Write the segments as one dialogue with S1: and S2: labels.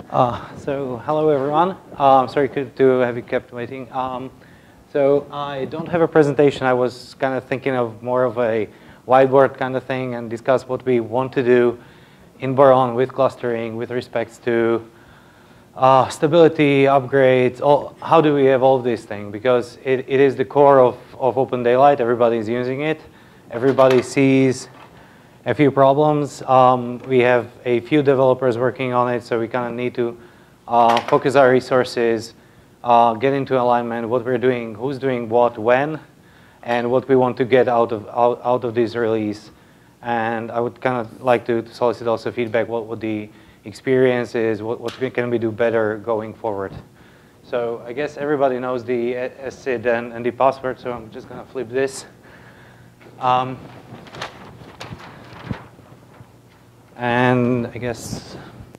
S1: So hello everyone. Sorry to have you kept waiting. So I don't have a presentation. I was kind of thinking of more of a whiteboard kind of thing and discuss what we want to do in Boron with clustering with respects to stability, upgrades, how do we evolve this thing? Because it is the core of Open Daylight. Everybody's using it. Everybody sees a few problems. We have a few developers working on it, so we kind of need to focus our resources, get into alignment, what we're doing, who's doing what, when, and what we want to get out of this release. And I would kind of like to solicit also feedback, what the experience is, what can we do better going forward. So I guess everybody knows the SCID and the password, so I'm just going to flip this. And I guess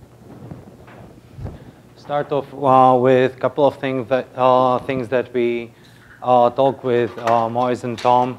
S1: start off with a couple of things that we talk with Moise and Tom.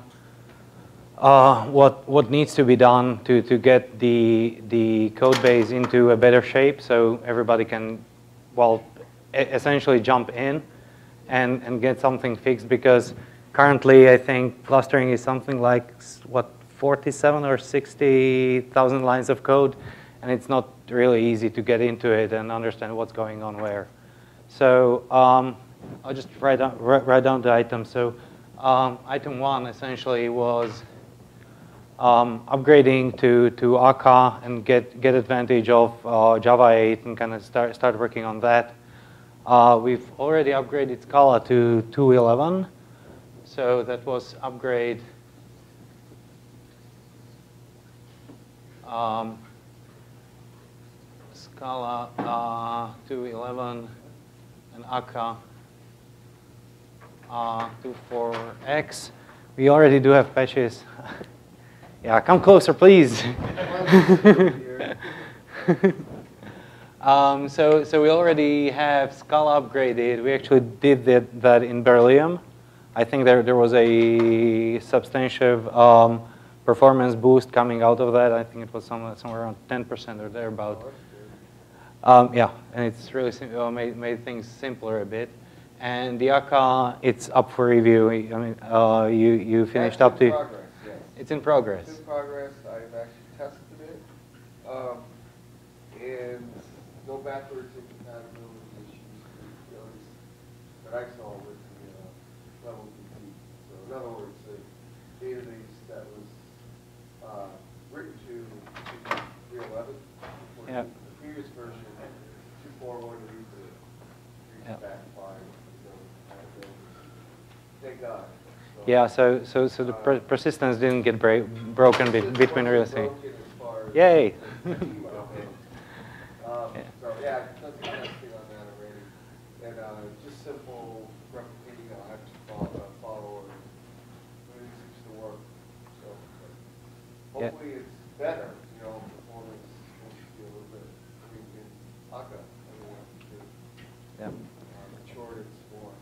S1: What needs to be done to get the code base into a better shape so everybody can, well, essentially jump in and get something fixed, because currently I think clustering is something like, what, 47 or 60,000 lines of code, and it's not really easy to get into it and understand what's going on where. So I'll just write down the items. So item 1 essentially was upgrading to Akka and get advantage of Java 8 and kind of start working on that. We've already upgraded Scala to 2.11, so that was upgrade. Scala 2.11 and Akka 2.4x. We already do have patches. Yeah, come closer, please. So we already have Scala upgraded. We actually did that in Beryllium. I think there was a substantial performance boost coming out of that. I think it was somewhere around 10% or thereabout. Yeah, and it's really made things simpler a bit. And the Akka, it's up for review. I mean, you finished up to.
S2: Progress, yes.
S1: It's in progress.
S2: It's in progress. I've actually tested it, and no backwards incompatibility issues, at least that I saw with the level 2. So in other words, the database that was written to 3.11,
S1: yeah.
S2: the previous version, 2.4 would read back fine. So, thank God. So,
S1: yeah, so the persistence didn't get broken between releasing. Yay!
S2: So yeah, I've done some testing on that already, and just simple replicating. I'll have to follow orders. But it seems to work. So hopefully it's better. You know, performance will be a little bit. I mean, in Akka,
S1: Yeah.
S2: Mature it more.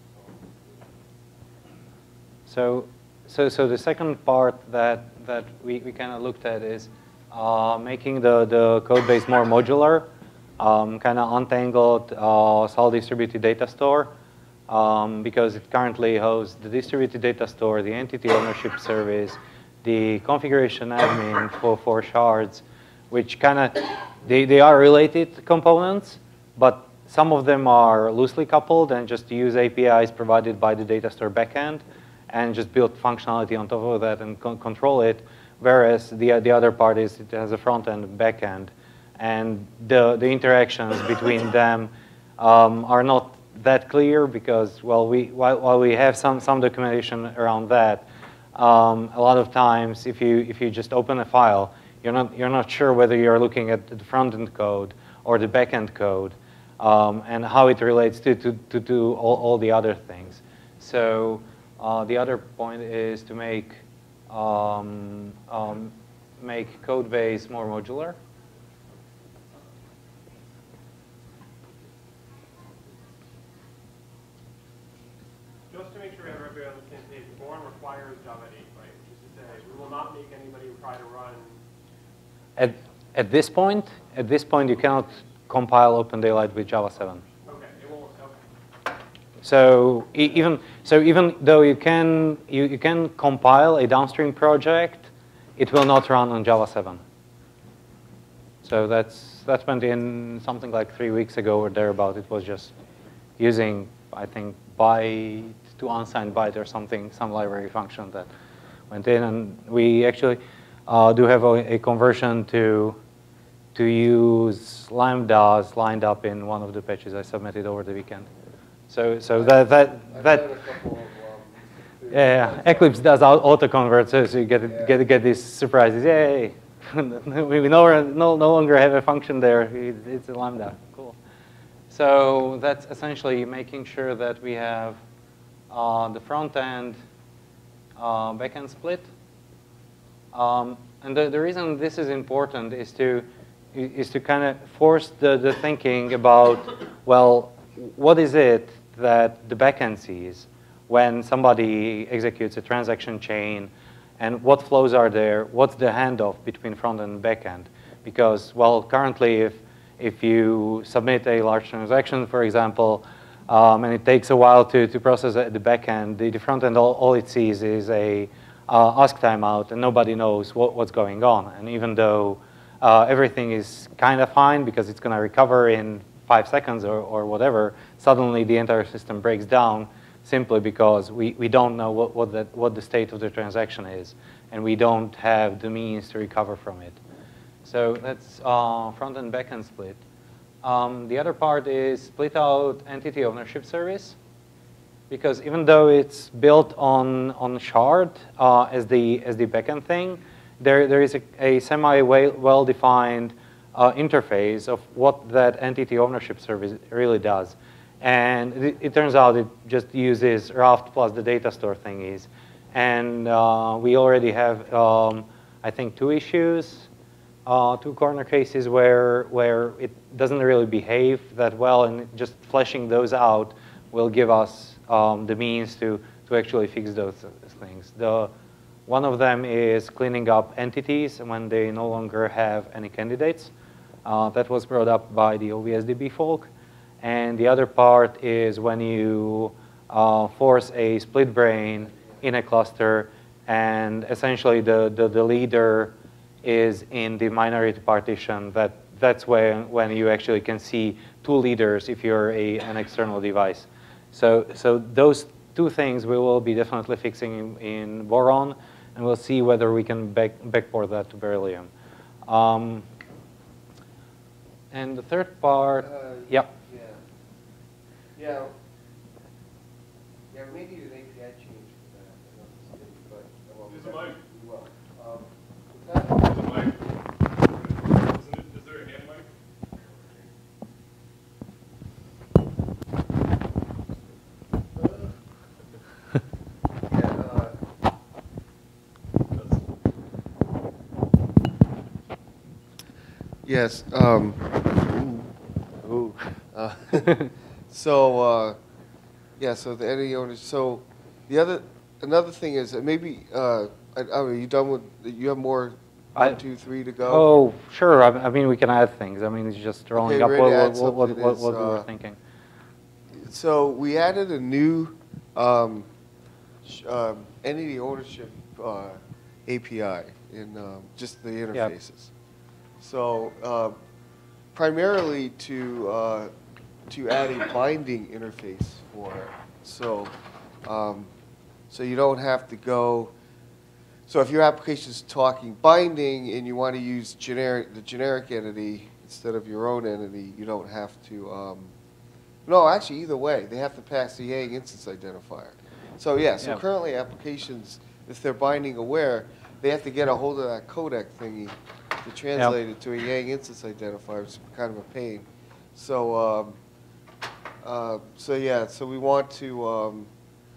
S1: So the second part that we kind of looked at is making the code base more modular, kind of untangled, solid distributed data store, because it currently hosts the distributed data store, the entity ownership service, the configuration admin for shards, which kind of, they are related components, but some of them are loosely coupled and just use APIs provided by the data store backend and just build functionality on top of that and control it, whereas the other part is it has a front end and back end. And the interactions between them are not that clear because, well, while we have some documentation around that, a lot of times if you just open a file, you're not sure whether you're looking at the front end code or the back end code, and how it relates to all the other things. So the other point is to make code base more modular.
S3: Just to make sure everybody on the same page, Boron requires Java 8, right? Which is to say, we will not make anybody try to run.
S1: At this point, you cannot compile OpenDaylight with Java 7.
S3: Okay, it won't, okay.
S1: So even though you can compile a downstream project, it will not run on Java 7. So that went in something like 3 weeks ago or thereabout. It was just using, I think, byte to unsigned byte or something, some library function that went in, and we actually do have a conversion to use lambdas lined up in one of the patches I submitted over the weekend. So
S2: I've done a couple of,
S1: yeah, Eclipse does auto convert, so you get these surprises. Yay! we no longer have a function there. It's a lambda. Cool. So that's essentially making sure that we have the front end back end split. And the reason this is important is to kind of force the thinking about, well, what is it that the backend sees when somebody executes a transaction chain, and what flows are there? What's the handoff between front and back end? Because, well, currently, if you submit a large transaction, for example, and it takes a while to process at the back end, the front end, all it sees is a ask timeout, and nobody knows what's going on. And even though everything is kind of fine because it's going to recover in 5 seconds or whatever, suddenly the entire system breaks down simply because we don't know what the state of the transaction is, and we don't have the means to recover from it. So that's front and back end split. The other part is split out entity ownership service, because even though it's built on Shard as the backend thing, there is a semi-well-defined interface of what that entity ownership service really does. And it turns out it just uses Raft plus the data store thingies. And we already have, I think, 2 issues, 2 corner cases where it doesn't really behave that well, and just fleshing those out will give us the means to actually fix those things. One of them is cleaning up entities when they no longer have any candidates. That was brought up by the OVSDB folk. And the other part is when you force a split brain in a cluster, and essentially the leader is in the minority partition. That's when you actually can see 2 leaders if you're an external device. So those 2 things we will be definitely fixing in Boron, and we'll see whether we can backport that to Beryllium. And the third part, yeah.
S2: Yeah, we may need an API change for that. I know this is big, but
S3: There's a mic.
S2: we will. What's that?
S3: There's a mic. Is there a hand mic?
S2: Yes.
S1: Ooh.
S2: So so the entity owners. So another thing is that maybe are you done with? You have more 1, 2, 3 to go.
S1: Oh, sure. I mean, we can add things. I mean, it's just rolling up
S2: ready to add
S1: what we
S2: something
S1: were thinking.
S2: So we added a new entity ownership API in just the interfaces. So primarily to add a binding interface for it. So so you don't have to go. So if your application is talking binding and you want to use the generic entity instead of your own entity, you don't have to. No, actually, either way, they have to pass the Yang instance identifier. So so currently applications, if they're binding aware, they have to get a hold of that codec thingy to translate it to a Yang instance identifier, which is kind of a pain. So so we want to.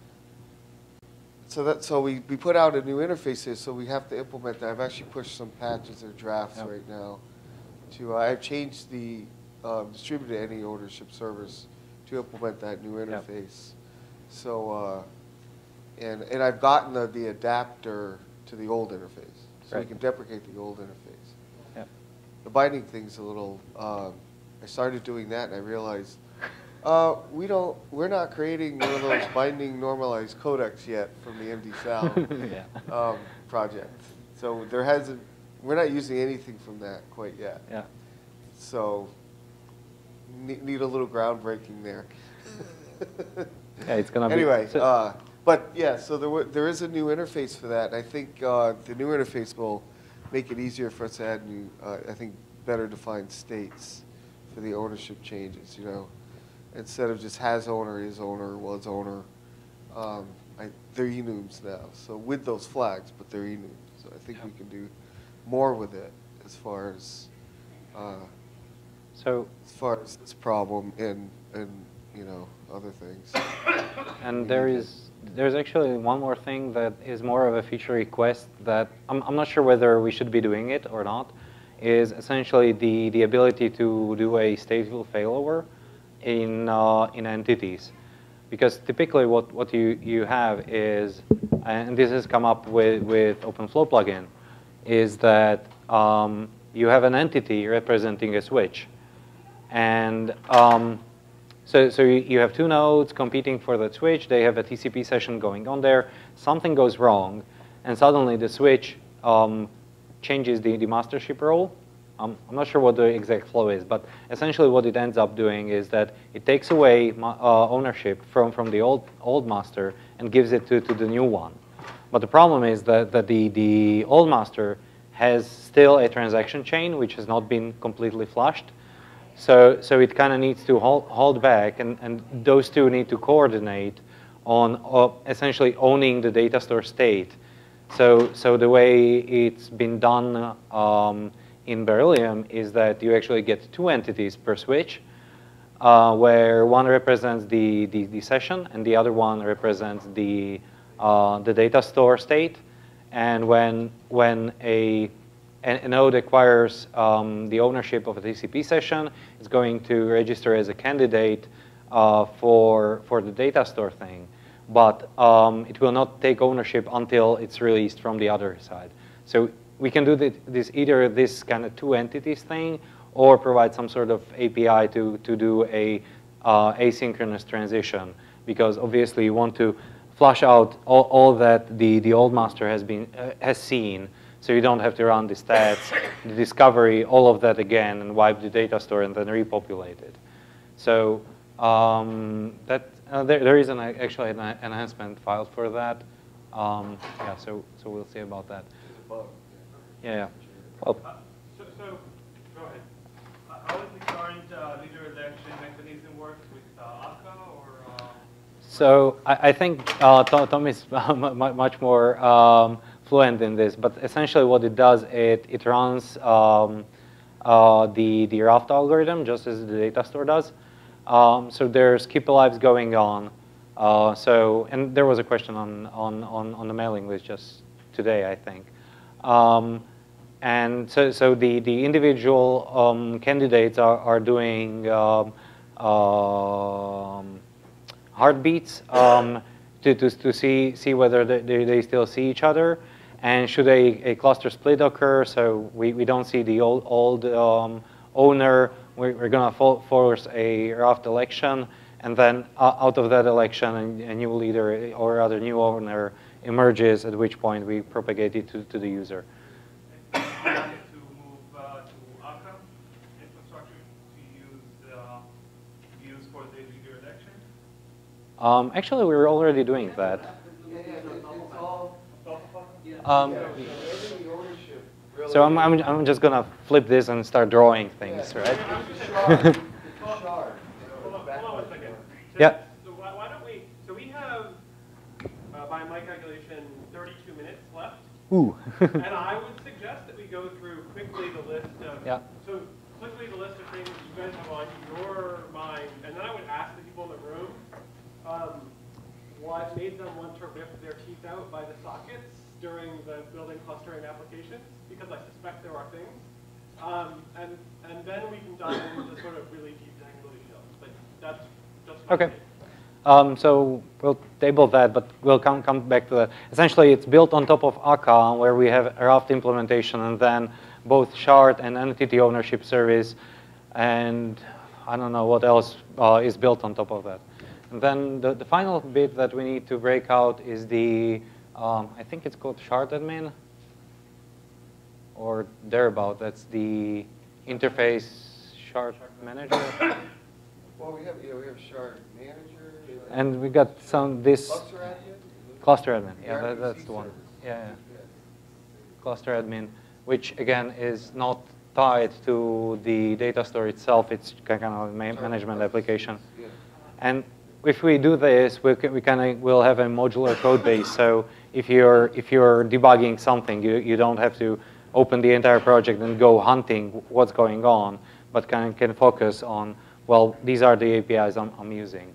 S2: So we put out a new interface here, so we have to implement that. I've actually pushed some patches or drafts right now. I've changed the distributed entity ownership servers to implement that new interface. So and I've gotten the adapter to the old interface, so we can deprecate the old interface. The binding thing's a little I started doing that, and I realized we're not creating one of those binding normalized codecs yet from the MD Sound
S1: Yeah.
S2: project. So we're not using anything from that quite yet.
S1: Yeah.
S2: So need a little groundbreaking there.
S1: Yeah, it's gonna
S2: Anyway,
S1: be. So,
S2: but yeah, so there is a new interface for that, and I think the new interface will make it easier for us to add new, I think, better defined states for the ownership changes. You know, instead of just has owner, is owner, was owner, they're enums now. So with those flags, but they're enums. So I think we can do more with it as far as this problem and you know, other things.
S1: And there's actually one more thing that is more of a feature request that I'm not sure whether we should be doing it or not, is essentially the ability to do a stateful failover in entities. Because typically what you have is, and this has come up with OpenFlow plugin, is that you have an entity representing a switch. And so you have two nodes competing for that switch. They have a TCP session going on there. Something goes wrong, and suddenly the switch changes the mastership role. I'm not sure what the exact flow is, but essentially what it ends up doing is that it takes away ownership from the old master and gives it to the new one. But the problem is that the old master has still a transaction chain which has not been completely flushed. So it kind of needs to hold back, and those two need to coordinate on essentially owning the data store state. So the way it's been done in Beryllium is that you actually get two entities per switch, where one represents the session and the other one represents the data store state. And when a node acquires the ownership of a TCP session, it's going to register as a candidate for the data store thing. But it will not take ownership until it's released from the other side. So we can do either this kind of two entities thing, or provide some sort of API to do a asynchronous transition. Because obviously you want to flush out all that the old master has seen. So you don't have to run the stats, the discovery, all of that again, and wipe the data store and then repopulate it. So there is actually an enhancement filed for that. Yeah, so we'll see about that. Yeah. Well,
S3: so go ahead. How does the current leader election mechanism work with Akka or?
S1: So I think Tom is much more fluent in this, but essentially what it does, it runs the raft algorithm just as the data store does. So there's keep alives going on. And there was a question on the mailing list just today, I think. And so the individual candidates are doing heartbeats to see whether they still see each other, and should a cluster split occur, so we don't see the old owner, we're going to force a raft election, and then out of that election a new leader or other new owner emerges, at which point we propagate it to the user.
S3: To move to Akka infrastructure to use for the leader election?
S1: Actually, we were already doing that. So I'm just gonna flip this and start drawing things, right?
S3: Hold on 1 second.
S1: Yeah.
S3: So why don't we? So we have, by my calculation, 32 minutes left.
S1: Ooh.
S3: And I would suggest that we go through quickly the list of.
S1: Yeah.
S3: So quickly the list of things that you guys have on your mind, and then I would ask the people in the room what made them want to rip their teeth out by the sockets during the building clustering applications, because I suspect there are things. And then we can dive into sort of really deep technical details. But that's just
S1: Okay. So we'll table that, but we'll come back to that. Essentially, it's built on top of Akka, where we have a raft implementation, and then both shard and entity ownership service and I don't know what else is built on top of that. And then the final bit that we need to break out is the, I think it's called shard admin, or thereabout. That's the interface shard manager.
S2: Well, we have shard manager.
S1: And we got this
S2: Cluster admin?
S1: cluster admin. Yeah,
S2: RPC
S1: that's the one.
S2: servers.
S1: Yeah. Cluster admin, which again is not tied to the data store itself. It's kind of a management application.
S2: Yeah.
S1: And if we do this, we'll have a modular code base. So if you're debugging something, you don't have to open the entire project and go hunting what's going on, but can focus on, well, these are the APIs I'm using.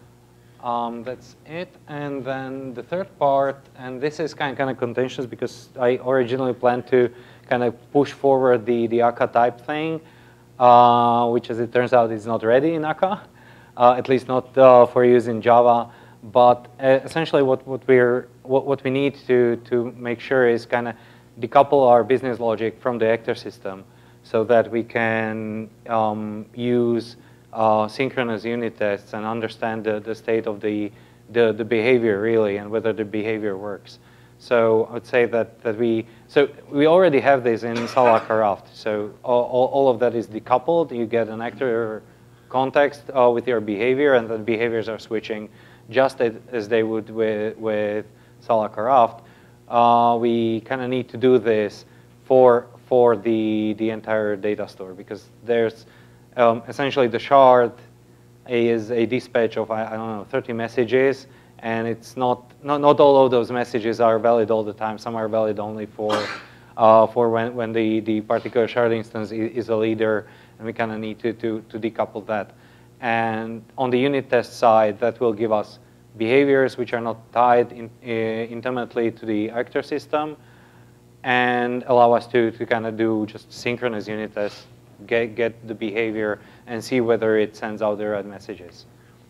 S1: That's it. And then the third part, and this is kind of contentious because I originally planned to kind of push forward the Akka type thing, which as it turns out is not ready in Akka, at least not for use in Java. But essentially what we need to make sure is kind of decouple our business logic from the actor system so that we can use synchronous unit tests and understand the state of the behavior really and whether the behavior works. So I would say that we already have this in Salaka Raft. So all of that is decoupled. You get an actor context with your behavior, and the behaviors are switching just as they would with Salaka Raft. We kind of need to do this for the entire data store because there's essentially the shard is a dispatch of, I don't know, 30 messages, and it's not all of those messages are valid all the time. Some are valid only for when the particular shard instance is a leader, and we kind of need to decouple that. And on the unit test side, that will give us behaviors which are not tied intimately to the actor system, and allow us to kind of do just synchronous unit tests, get the behavior, and see whether it sends out the right messages.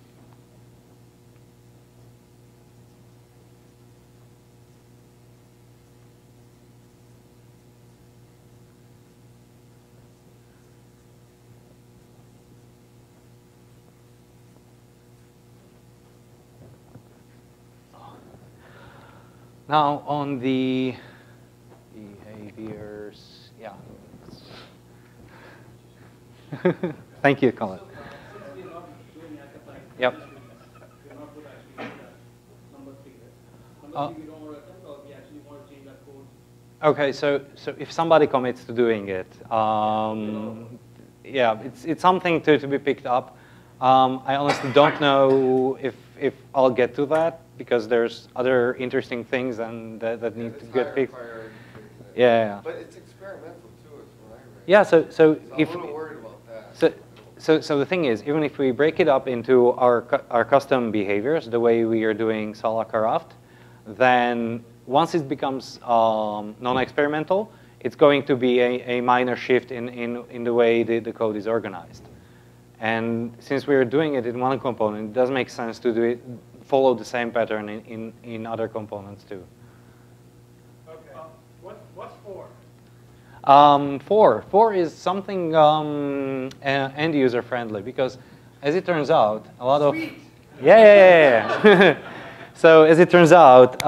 S1: Now on the behaviors, yeah. Thank you, Colin.
S4: Since we are not doing Akka type,
S1: Yep.
S4: we are not good actually doing that. Number 3, right? Number 3 we don't want to attempt, or we actually want to change that code.
S1: Okay, so if somebody commits to doing it, yeah, it's something to be picked up. I honestly don't know if I'll get to that because there's other interesting things and that need to get fixed. Yeah.
S2: But it's experimental too, is what I read.
S1: Yeah. So
S2: So
S1: if
S2: I'm a little worried about that.
S1: so the thing is, even if we break it up into our custom behaviors, the way we are doing Salaka Raft, then once it becomes non-experimental, it's going to be a minor shift in the way the code is organized. And since we're doing it in one component, it does make sense to follow the same pattern in other components too.
S3: Okay. What's 4?
S1: 4 is something end user friendly because, as it turns out, a lot of
S3: Sweet.
S1: yeah. So as it turns out,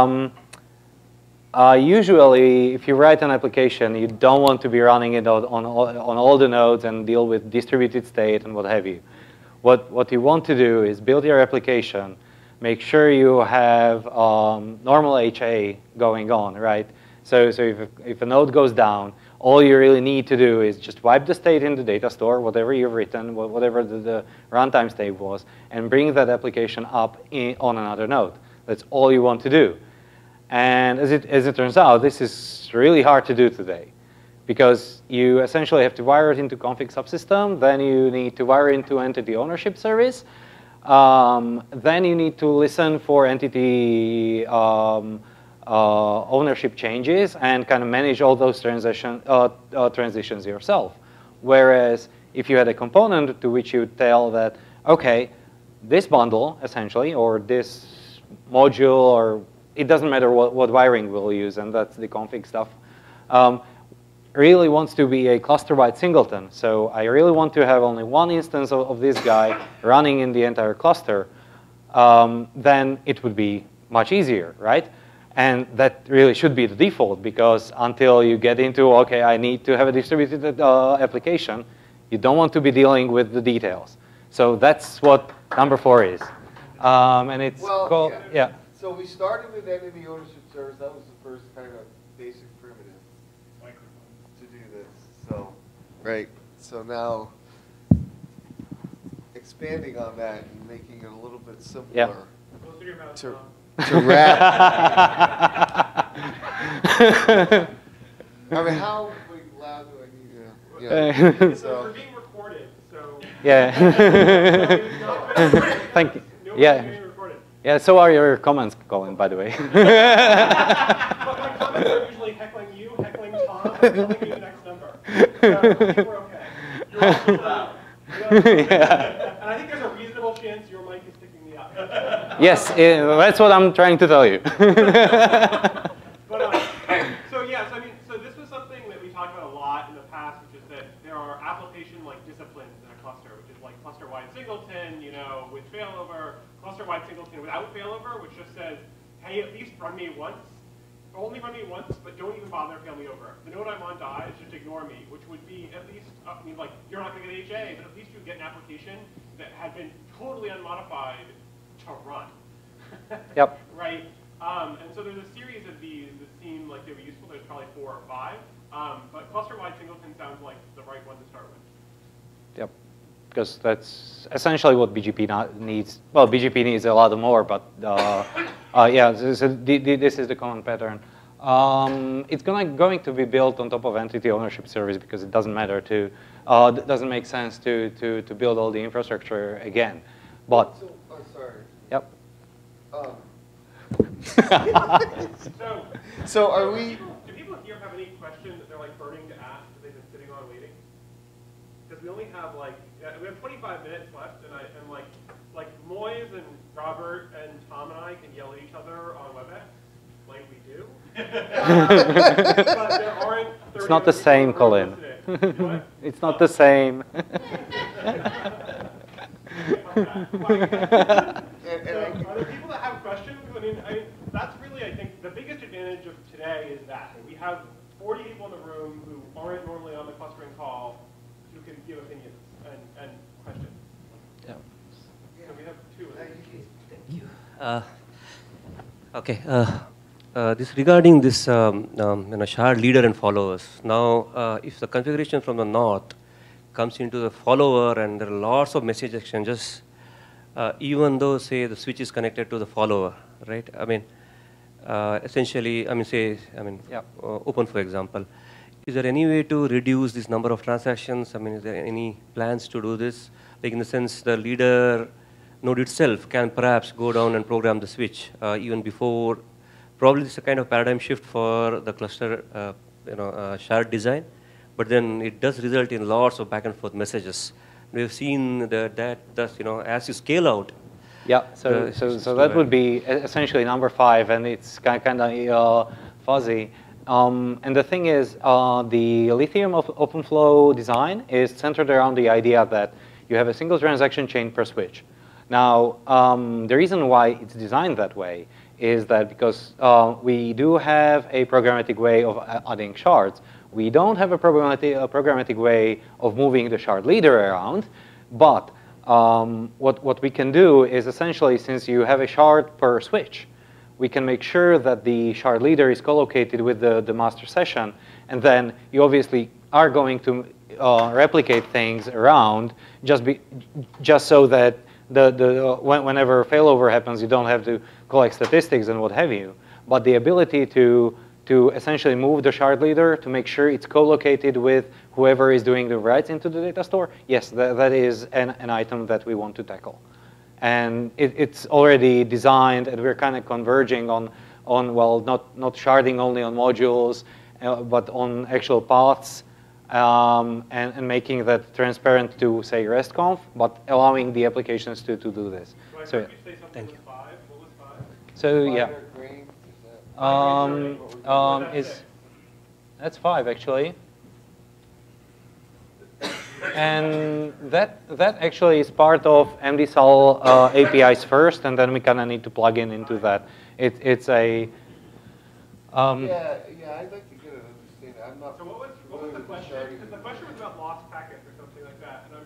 S1: usually if you write an application, you don't want to be running it on all the nodes and deal with distributed state and what have you. What you want to do is build your application, make sure you have normal HA going on, right? So if a node goes down, all you really need to do is just wipe the state in the data store, whatever you've written, whatever the runtime state was, and bring that application up on another node. That's all you want to do. And as it turns out, this is really hard to do today because you essentially have to wire it into config subsystem, then you need to wire it into entity ownership service, then you need to listen for entity ownership changes and kind of manage all those transitions yourself. Whereas if you had a component to which you tell that, okay, this bundle essentially, or this module, or it doesn't matter what wiring we'll use, and that's the config stuff. really wants to be a cluster-wide singleton, so I really want to have only one instance of this guy running in the entire cluster, then it would be much easier, right? And that really should be the default, because until you get into, OK, I need to have a distributed application, you don't want to be dealing with the details. So that's what number 4 is. And it's called, yeah.
S2: So we started with entity ownership service. That was the first kind of basic primitive to do this. So, right. So now expanding on that and making it a little bit simpler
S3: Close to your mouth,
S2: to,
S3: Tom.
S2: to wrap. I mean, how loud do I need to? Yeah.
S3: So we're being recorded, so.
S1: Yeah. Thank you. Yeah. Yeah, so are your comments, Colin, by the way.
S3: But my comments are usually heckling you, heckling Tom, and telling you the next number. So I think we're okay. You're also loud.
S1: Yeah.
S3: And I think there's a reasonable chance your mic is picking me up.
S1: Yes, that's what I'm trying to tell you.
S3: But, so yeah, so I mean, so this was something that we talked about a lot in the past, which is that there are application-like disciplines in a cluster, which is like cluster-wide singleton, you know, with failover, cluster-wide singleton without failover, which just says, hey, at least run me once. Only run me once, but don't even bother fail me over. If the node I'm on dies, just ignore me, which would be at least, I mean, like, you're not going to get HA, but at least you get an application that had been totally unmodified to run.
S1: Yep.
S3: Right? And so there's a series of these that seem like they were useful. There's probably 4 or 5. But cluster-wide singleton sounds like the right one to start with.
S1: Yep. Because that's essentially what BGP needs. Well, BGP needs a lot more, but yeah, this is the common pattern. It's going to be built on top of entity ownership service because it doesn't matter to, it doesn't make sense to build all the infrastructure again. But
S2: So, oh, sorry.
S1: yep.
S2: So are we?
S3: Do people here have any questions that they're like burning to ask that they've been sitting on waiting? Because we only have like we have 25 minutes left, and like Moise and Robert and Tom and I can yell at each other on WebEx, like we do. But there aren't 30
S1: It's not the same, Colin.
S3: What?
S1: It's not the same.
S2: And
S3: So, are there people that have questions? I mean, that's really, I think, the biggest advantage of today is that we have 40 people in the room who aren't normally on the clustering call who can give opinions and questions.
S1: Yeah.
S3: So we have 2 of them.
S5: Okay. This regarding this shared leader and followers. Now, if the configuration from the north comes into the follower and there are lots of message exchanges, even though, say, the switch is connected to the follower, right? I mean, essentially, I mean, say,
S1: Yep.
S5: Open, for example. Is there any way to reduce this number of transactions? I mean, is there any plans to do this? Like, in the sense, the leader node itself can perhaps go down and program the switch even before. Probably it's a kind of paradigm shift for the cluster, shared design. But then it does result in lots of back and forth messages. We've seen that as you scale out.
S1: Yeah, so that would be essentially number 5, and it's kind of fuzzy. And the thing is, the Lithium of OpenFlow design is centered around the idea that you have a single transaction chain per switch. Now, the reason why it's designed that way is that because we do have a programmatic way of adding shards. We don't have a programmatic way of moving the shard leader around, but what we can do is essentially, since you have a shard per switch, we can make sure that the shard leader is co-located with the master session, and then you obviously are going to replicate things around just so that whenever failover happens, you don't have to collect statistics and what have you. But the ability to essentially move the shard leader to make sure it's co-located with whoever is doing the writes into the data store, yes, that is an item that we want to tackle. And it's already designed, and we're kind of converging on well, not sharding only on modules, but on actual paths, and making that transparent to, say, RESTconf, but allowing the applications to do this.
S3: So
S1: So,
S3: you say something was 5? What was 5?
S1: so yeah.
S2: Minor grain, is that-
S1: That's 5 actually. And that actually is part of MDSAL APIs first, and then we kind of need to plug into that. It's a
S2: Yeah, I'd like to get an understanding. I'm not.
S3: So what was the question? Because the question was about lost packets or something like that. And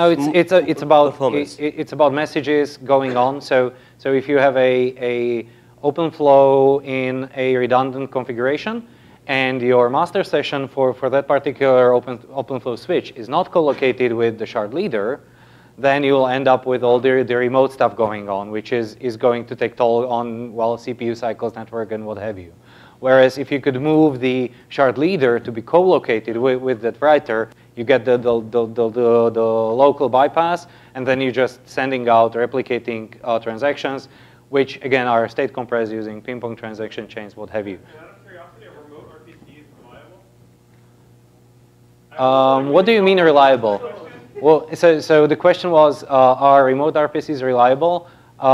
S1: it's about messages going on. So if you have a OpenFlow in a redundant configuration, and your master session for that particular OpenFlow switch is not co-located with the shard leader, then you will end up with all the remote stuff going on, which is going to take toll on, well, CPU cycles, network, and what have you. Whereas if you could move the shard leader to be co-located with that writer, you get the local bypass, and then you're just sending out replicating transactions, which again are state compressed using ping-pong transaction chains, what have you.
S3: Out of curiosity, a remote RPC is reliable?
S1: What do you mean reliable? Well, so the question was, are remote RPCs reliable?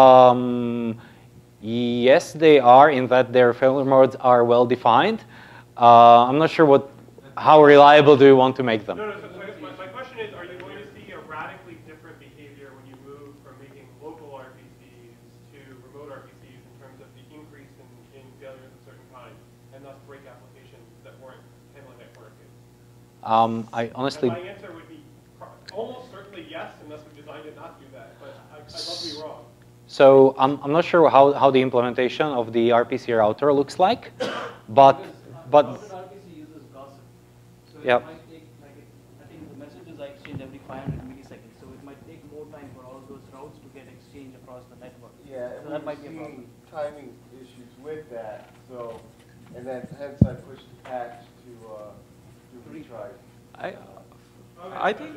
S1: Yes, they are, in that their failure modes are well defined. I'm not sure how reliable do you want to make them?
S3: No, so I guess my question is, are you going to see a radically different behavior when you move from making local RPCs to remote RPCs in terms of the increase in failures of certain kinds, and thus break applications that weren't handling that correctly?
S1: I honestly...
S3: And my answer would be almost certainly yes, unless we designed it not to do that, but I'd love to be wrong.
S1: So I'm not sure how the implementation of the RPC router looks like, but
S4: RPC uses gossip. So
S1: Yep.
S4: it might take, I think the messages are exchanged every 500 milliseconds, so it might take more time for all those routes to get exchanged across the network.
S2: Yeah,
S4: So that might be a problem.
S2: timing issues with that, so, and then hence I pushed the patch to retry.
S6: I think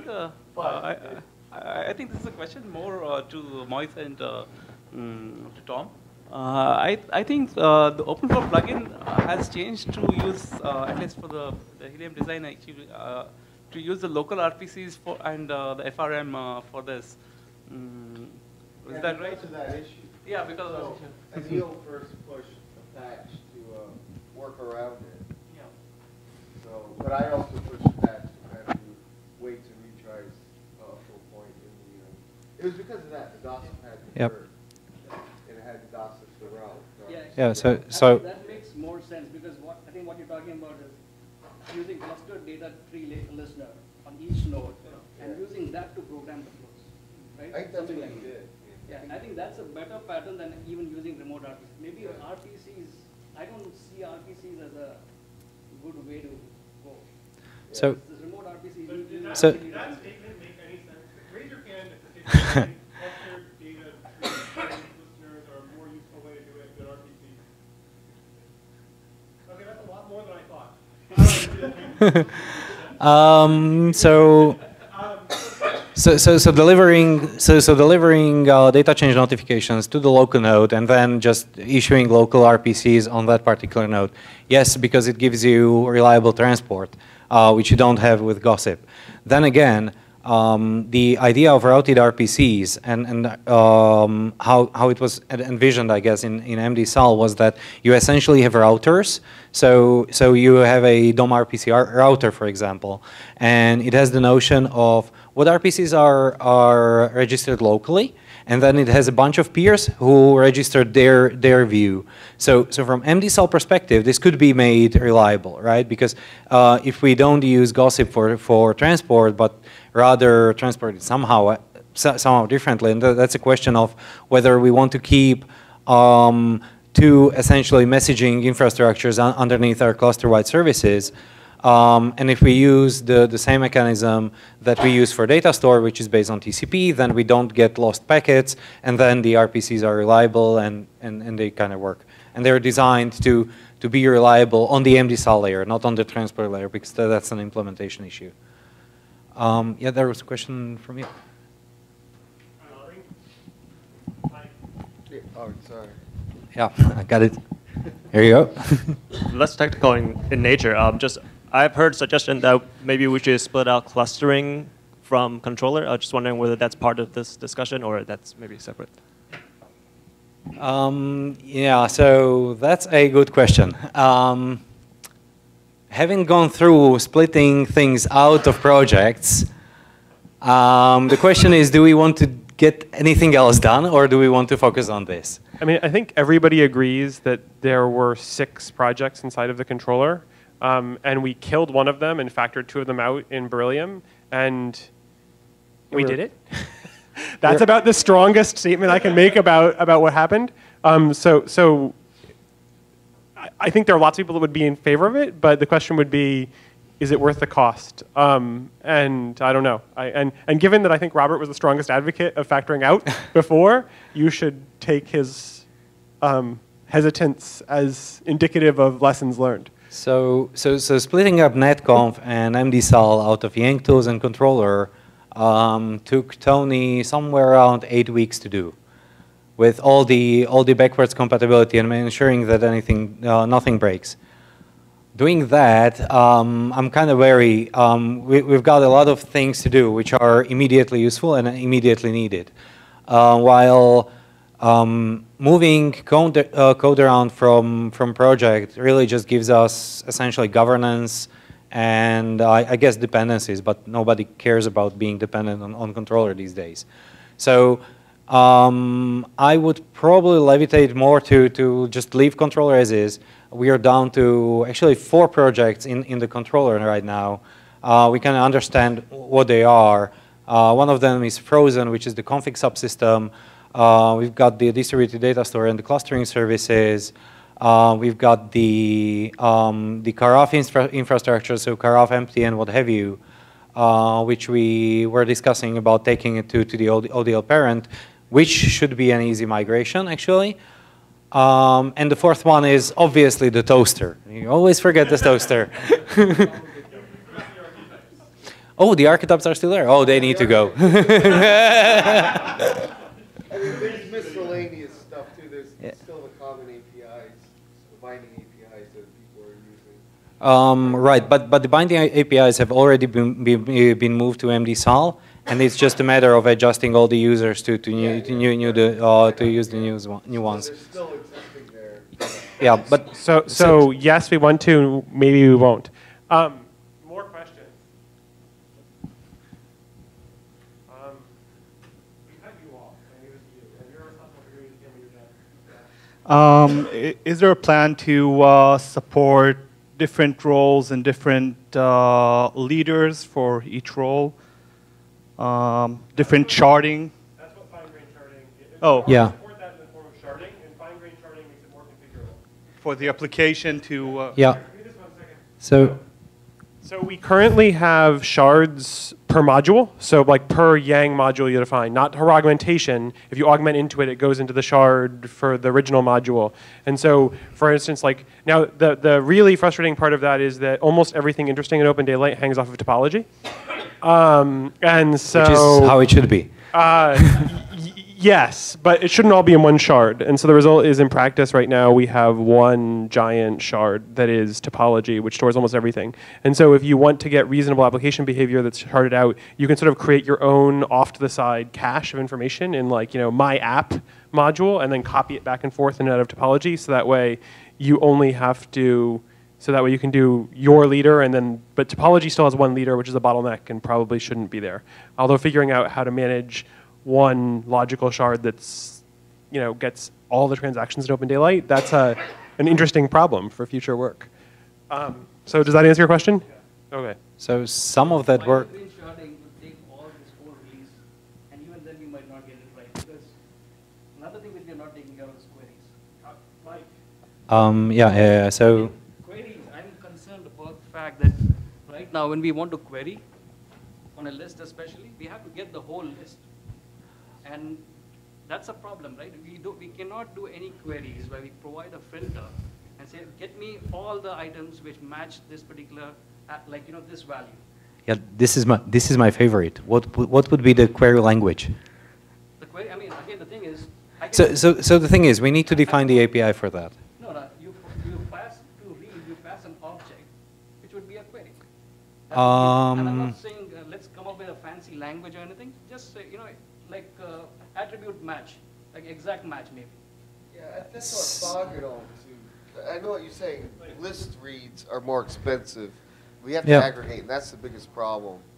S6: I think this is a question more to Moise and to Tom. I think the OpenFlow plugin has changed to use, at least for the Helium design, actually, to use the local RPCs for and the FRM for this. Is that right?
S2: Because of that issue.
S6: Yeah, because
S2: So,
S6: of that issue.
S2: Anil first pushed the patch to work around it.
S6: Yeah.
S2: So, but I also pushed the patch to kind of wait to retries full point in the. It was because of that. The gossip had
S1: Yep.
S2: occurred, and it had gossip the route.
S1: Yeah, so
S4: That makes more sense, because I think what you're talking about is using clustered data tree listener on each node and using that to program the flows, right?
S2: I think that's
S4: Something
S2: what
S4: like
S2: he
S4: that.
S2: did.
S4: Yeah, and I think that's a better pattern than even using remote RPCs. Maybe RPCs, I don't see RPCs as a good way to go.
S1: So-
S4: This remote RPC,
S3: So did that,
S1: So-
S3: did that statement make any sense? Raise your hand if the statement clustered data tree listeners are a more useful way to do it than RPCs. Okay, that's a lot more than I thought.
S1: So delivering data change notifications to the local node and then just issuing local RPCs on that particular node. Yes, because it gives you reliable transport, which you don't have with Gossip. Then again, the idea of routed RPCs and how it was envisioned, I guess, in MDSAL was that you essentially have routers. So you have a DOM RPC router, for example, and it has the notion of what RPCs are registered locally, and then it has a bunch of peers who registered their view. So from MDSAL perspective, this could be made reliable, right? Because if we don't use Gossip for transport, but rather transport it somehow differently, and that's a question of whether we want to keep two essentially messaging infrastructures underneath our cluster-wide services. And if we use the same mechanism that we use for data store, which is based on TCP, then we don't get lost packets, and then the RPCs are reliable and they kind of work. And they're designed to be reliable on the MDSAL layer, not on the transport layer, because that's an implementation issue. Yeah, there was a question from you.
S2: Oh, sorry.
S1: Yeah, I got it. Here you go.
S7: Less technical in nature. I've heard suggestion that maybe we should split out clustering from controller. I was just wondering whether that's part of this discussion or that's maybe separate.
S1: Yeah, so that's a good question. Having gone through splitting things out of projects, The question is, do we want to get anything else done, or do we want to focus on this?
S3: I mean, I think everybody agrees that there were 6 projects inside of the controller, and we killed one of them and factored 2 of them out in Beryllium, and we did it. That's about the strongest statement I can make about what happened. So I think there are lots of people that would be in favor of it, but the question would be, is it worth the cost? And I don't know. And given that I think Robert was the strongest advocate of factoring out before, you should take his hesitance as indicative of lessons learned.
S1: So splitting up netconf and MDSAL out of YankTools and controller took Tony somewhere around 8 weeks to do, with all the backwards compatibility and ensuring that nothing breaks. Doing that, I'm kind of wary. We've got a lot of things to do which are immediately useful and immediately needed, while moving code around from project really just gives us essentially governance and I guess dependencies, but nobody cares about being dependent on controller these days. So I would probably levitate more to just leave controller as is. We are down to actually 4 projects in the controller right now. We can understand what they are. One of them is Frozen, which is the config subsystem. We've got the distributed data store and the clustering services. We've got the Karaf infrastructure, so Karaf empty and what have you, which we were discussing about taking it to the ODL parent, which should be an easy migration, actually. And the 4th one is obviously the toaster. You always forget the toaster. Oh, the archetypes are still there. Oh, they need to go.
S2: There's miscellaneous stuff too. There's still the common APIs, the binding APIs that people are using.
S1: Right, but the binding APIs have already been moved to MDSAL, and it's just a matter of adjusting all the users to use the new ones.
S2: So they're still existing there.
S1: Yeah, but
S3: So yes, we want to. Maybe we won't. More questions. We cut you off. Maybe it was you. And you're responsible for doing it when you're done.
S8: Is there a plan to support different roles and different leaders for each role? Different sharding?
S3: That's what fine-grained sharding is.
S8: Oh.
S1: Yeah.
S3: Support that in the form of sharding, and fine-grained sharding makes it more configurable.
S8: For the application to...
S1: yeah.
S3: Give me just 1 second. So we currently have shards per module, so like per Yang module you define, not her augmentation. If you augment into it, it goes into the shard for the original module. And so, for instance, like now the really frustrating part of that is that almost everything interesting in Open Daylight hangs off of topology. And so,
S1: which is how it should be.
S3: Yes, but it shouldn't all be in one shard. And so the result is, in practice right now, we have one giant shard that is topology, which stores almost everything. And so if you want to get reasonable application behavior that's sharded out, you can sort of create your own off-to-the-side cache of information in, like, my app module, and then copy it back and forth in and out of topology. So that way you only have to, so that way you can do your leader, and then, but topology still has one leader, which is a bottleneck and probably shouldn't be there. Although figuring out how to manage one logical shard that's, gets all the transactions in Open Daylight, that's an interesting problem for future work. So does that answer your question? Yeah. Okay.
S1: So some of that work.
S4: Fine-grained sharding would take all this whole release, and even then you might not get it right, because another thing which we are not taking care of is queries.
S1: So
S4: Queries, I'm concerned about the fact that right now when we want to query, on a list especially, we have to get the whole list. And that's a problem, right? We cannot do any queries where we provide a filter and say, get me all the items which match this particular, this value.
S1: yeah, this is my favorite. What would be the query language?
S4: The query, again, the thing is,
S1: So the thing is, we need to define the API for that.
S4: No, you pass to read, you pass an object, which would be a query. And I'm not saying let's come up with a fancy language or anything. Just say, attribute match, like exact match maybe.
S2: Yeah, that's what orthogonal to. I know what you're saying. List reads are more expensive. We have to aggregate, and that's the biggest problem.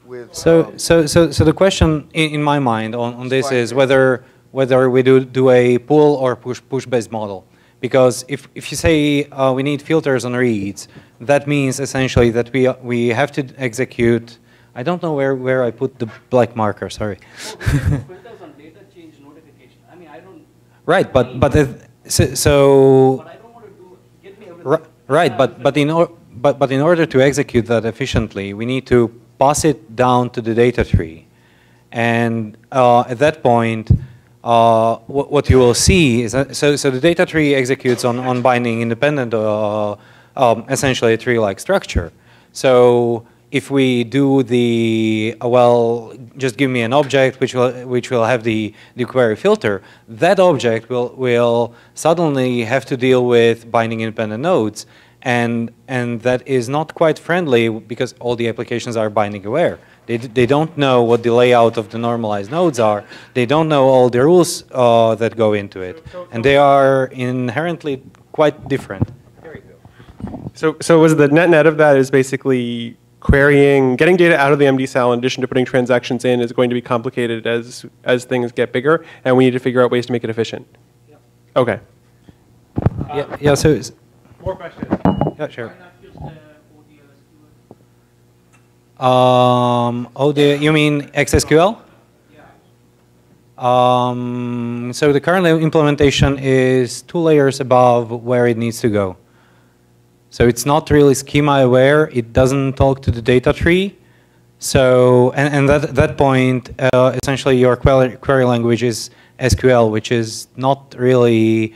S2: with.
S1: So the question in my mind on this
S2: Fine.
S1: is whether we do a pull or push based model. Because if you say we need filters on reads, that means essentially that we have to execute. I don't know where I put the black marker. Sorry.
S4: Filters on data change notification. I mean, I don't.
S1: Right, but
S4: But I don't want to do. Get me everything.
S1: Right, but in order to execute that efficiently, we need to pass it down to the data tree, and at that point, what you will see is that, so the data tree executes on binding independent, essentially a tree-like structure. So if we do the well, just give me an object which will have the query filter, that object will suddenly have to deal with binding independent nodes, and that is not quite friendly because all the applications are binding aware. They don't know what the layout of the normalized nodes are. They don't know all the rules that go into it, and they are inherently quite different.
S9: So was the net of that is basically querying, getting data out of the MD cell in addition to putting transactions in is going to be complicated as things get bigger, and we need to figure out ways to make it efficient.
S4: Yep.
S9: Okay.
S1: Yeah. So.
S3: More questions?
S1: Yeah, sure.
S4: Why not use the ODL SQL?
S1: You mean XSQL? So the current implementation is 2 layers above where it needs to go. So it's not really schema aware. It doesn't talk to the data tree. So and that point, essentially your query language is SQL, which is not really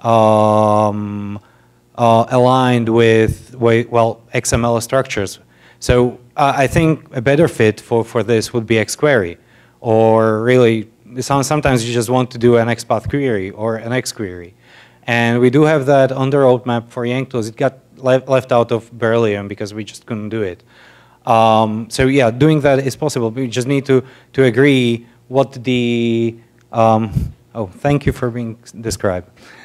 S1: aligned with XML structures. So I think a better fit for this would be XQuery, or really sometimes you just want to do an XPath query or an XQuery. And we do have that on the roadmap for YankTools. It got left out of Beryllium because we just couldn't do it. So yeah, doing that is possible. We just need to agree what the oh, thank you for being described.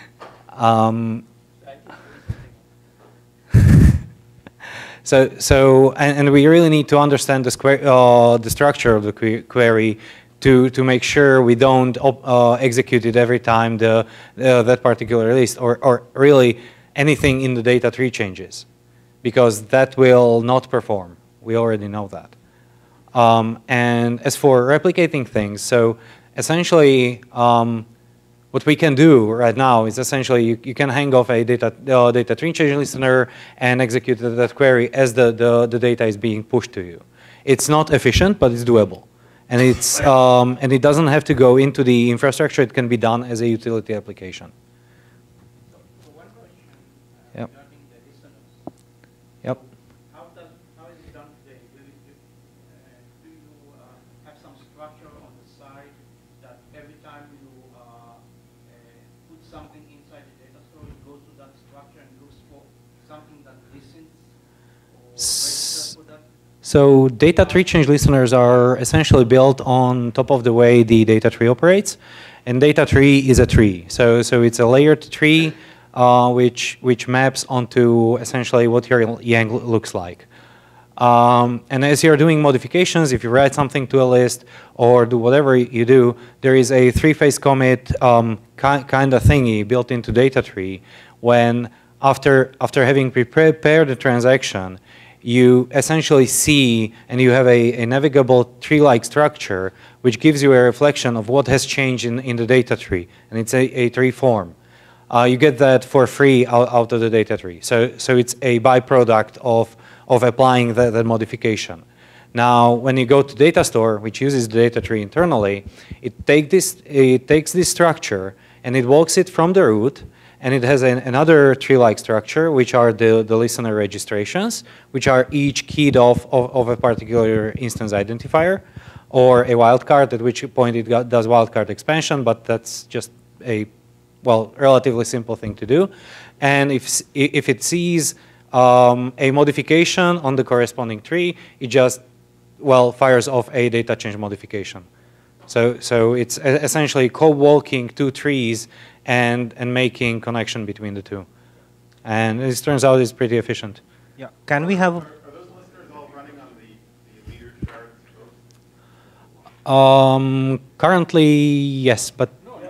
S1: So and we really need to understand the structure of the query to make sure we don't execute it every time that particular list or really anything in the data tree changes, because that will not perform. We already know that. And as for replicating things, so essentially what we can do right now is essentially you can hang off a data tree change listener and execute that query as the data is being pushed to you. It's not efficient, but it's doable. And it's and it doesn't have to go into the infrastructure. It can be done as a utility application.
S4: So one question
S1: Yep.
S4: regarding the listeners.
S1: Yep.
S4: How is it done today? Do you have some structure on the side that every time you put something inside the data store, it goes to that structure and looks for something that listens or registers for that?
S1: So data tree change listeners are essentially built on top of the way the data tree operates, and data tree is a tree. So it's a layered tree which maps onto essentially what your Yang looks like. And as you're doing modifications, if you write something to a list or do whatever you do, there is a 3-phase commit kind of thingy built into data tree when after having prepared the transaction, you essentially see and you have a navigable tree-like structure which gives you a reflection of what has changed in the data tree, and it's a tree form. You get that for free out of the data tree. So it's a byproduct of applying that modification. Now, when you go to data store, which uses the data tree internally, it takes this structure and it walks it from the root, and it has another tree-like structure, which are the listener registrations, which are each keyed off of a particular instance identifier, or a wildcard, at which point it does wildcard expansion, but that's just a, well, relatively simple thing to do. And if it sees a modification on the corresponding tree, it just, well, fires off a data change modification. So it's essentially co-walking 2 trees and making connection between the 2. And it turns out it's pretty efficient.
S10: Yeah. Can we have...
S2: Are those listeners all running on the leader charts
S1: Currently, yes, but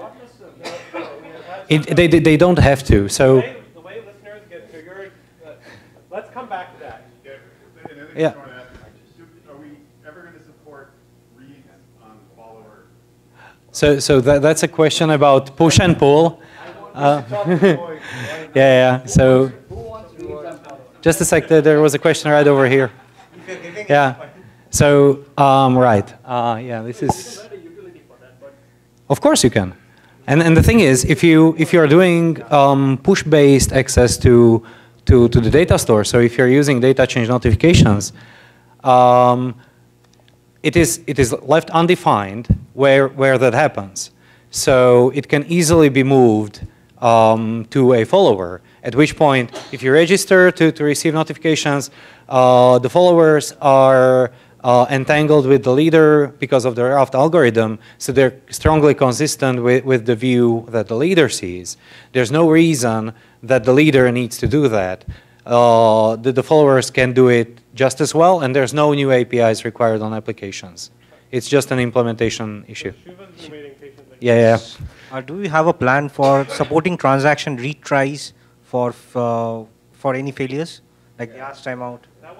S1: they don't have to. So
S9: The way listeners get triggered, let's come back to that.
S1: yeah.
S9: Are we ever going to support reads on follower?
S1: So that's a question about push and pull. Yeah. So just a sec. There was a question right over here. Yeah. So right. Yeah. This is. Of course you can. And the thing is, if you are doing push-based access to the data store, so if you're using data change notifications, it is left undefined where that happens. So it can easily be moved to a follower. At which point, if you register to receive notifications, the followers are entangled with the leader because of the Raft algorithm, so they're strongly consistent with the view that the leader sees. There's no reason that the leader needs to do that. The followers can do it just as well, and there's no new APIs required on applications. It's just an implementation issue. Yeah.
S10: Do you have a plan for supporting transaction retries for any failures, like the ask timeout?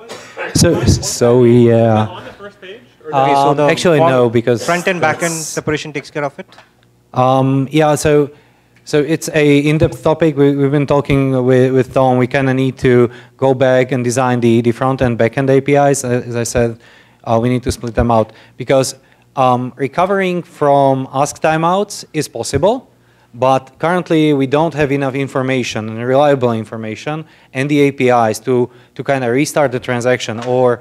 S1: So yeah.
S10: On the first page? So
S1: actually, no, because
S10: front and back end separation takes care of it.
S1: Yeah. So it's a in-depth topic. We've been talking with Tom. We kind of need to go back and design the front and back end APIs. As I said, we need to split them out because recovering from ask timeouts is possible. But currently, we don't have enough information and reliable information and the APIs to kind of restart the transaction or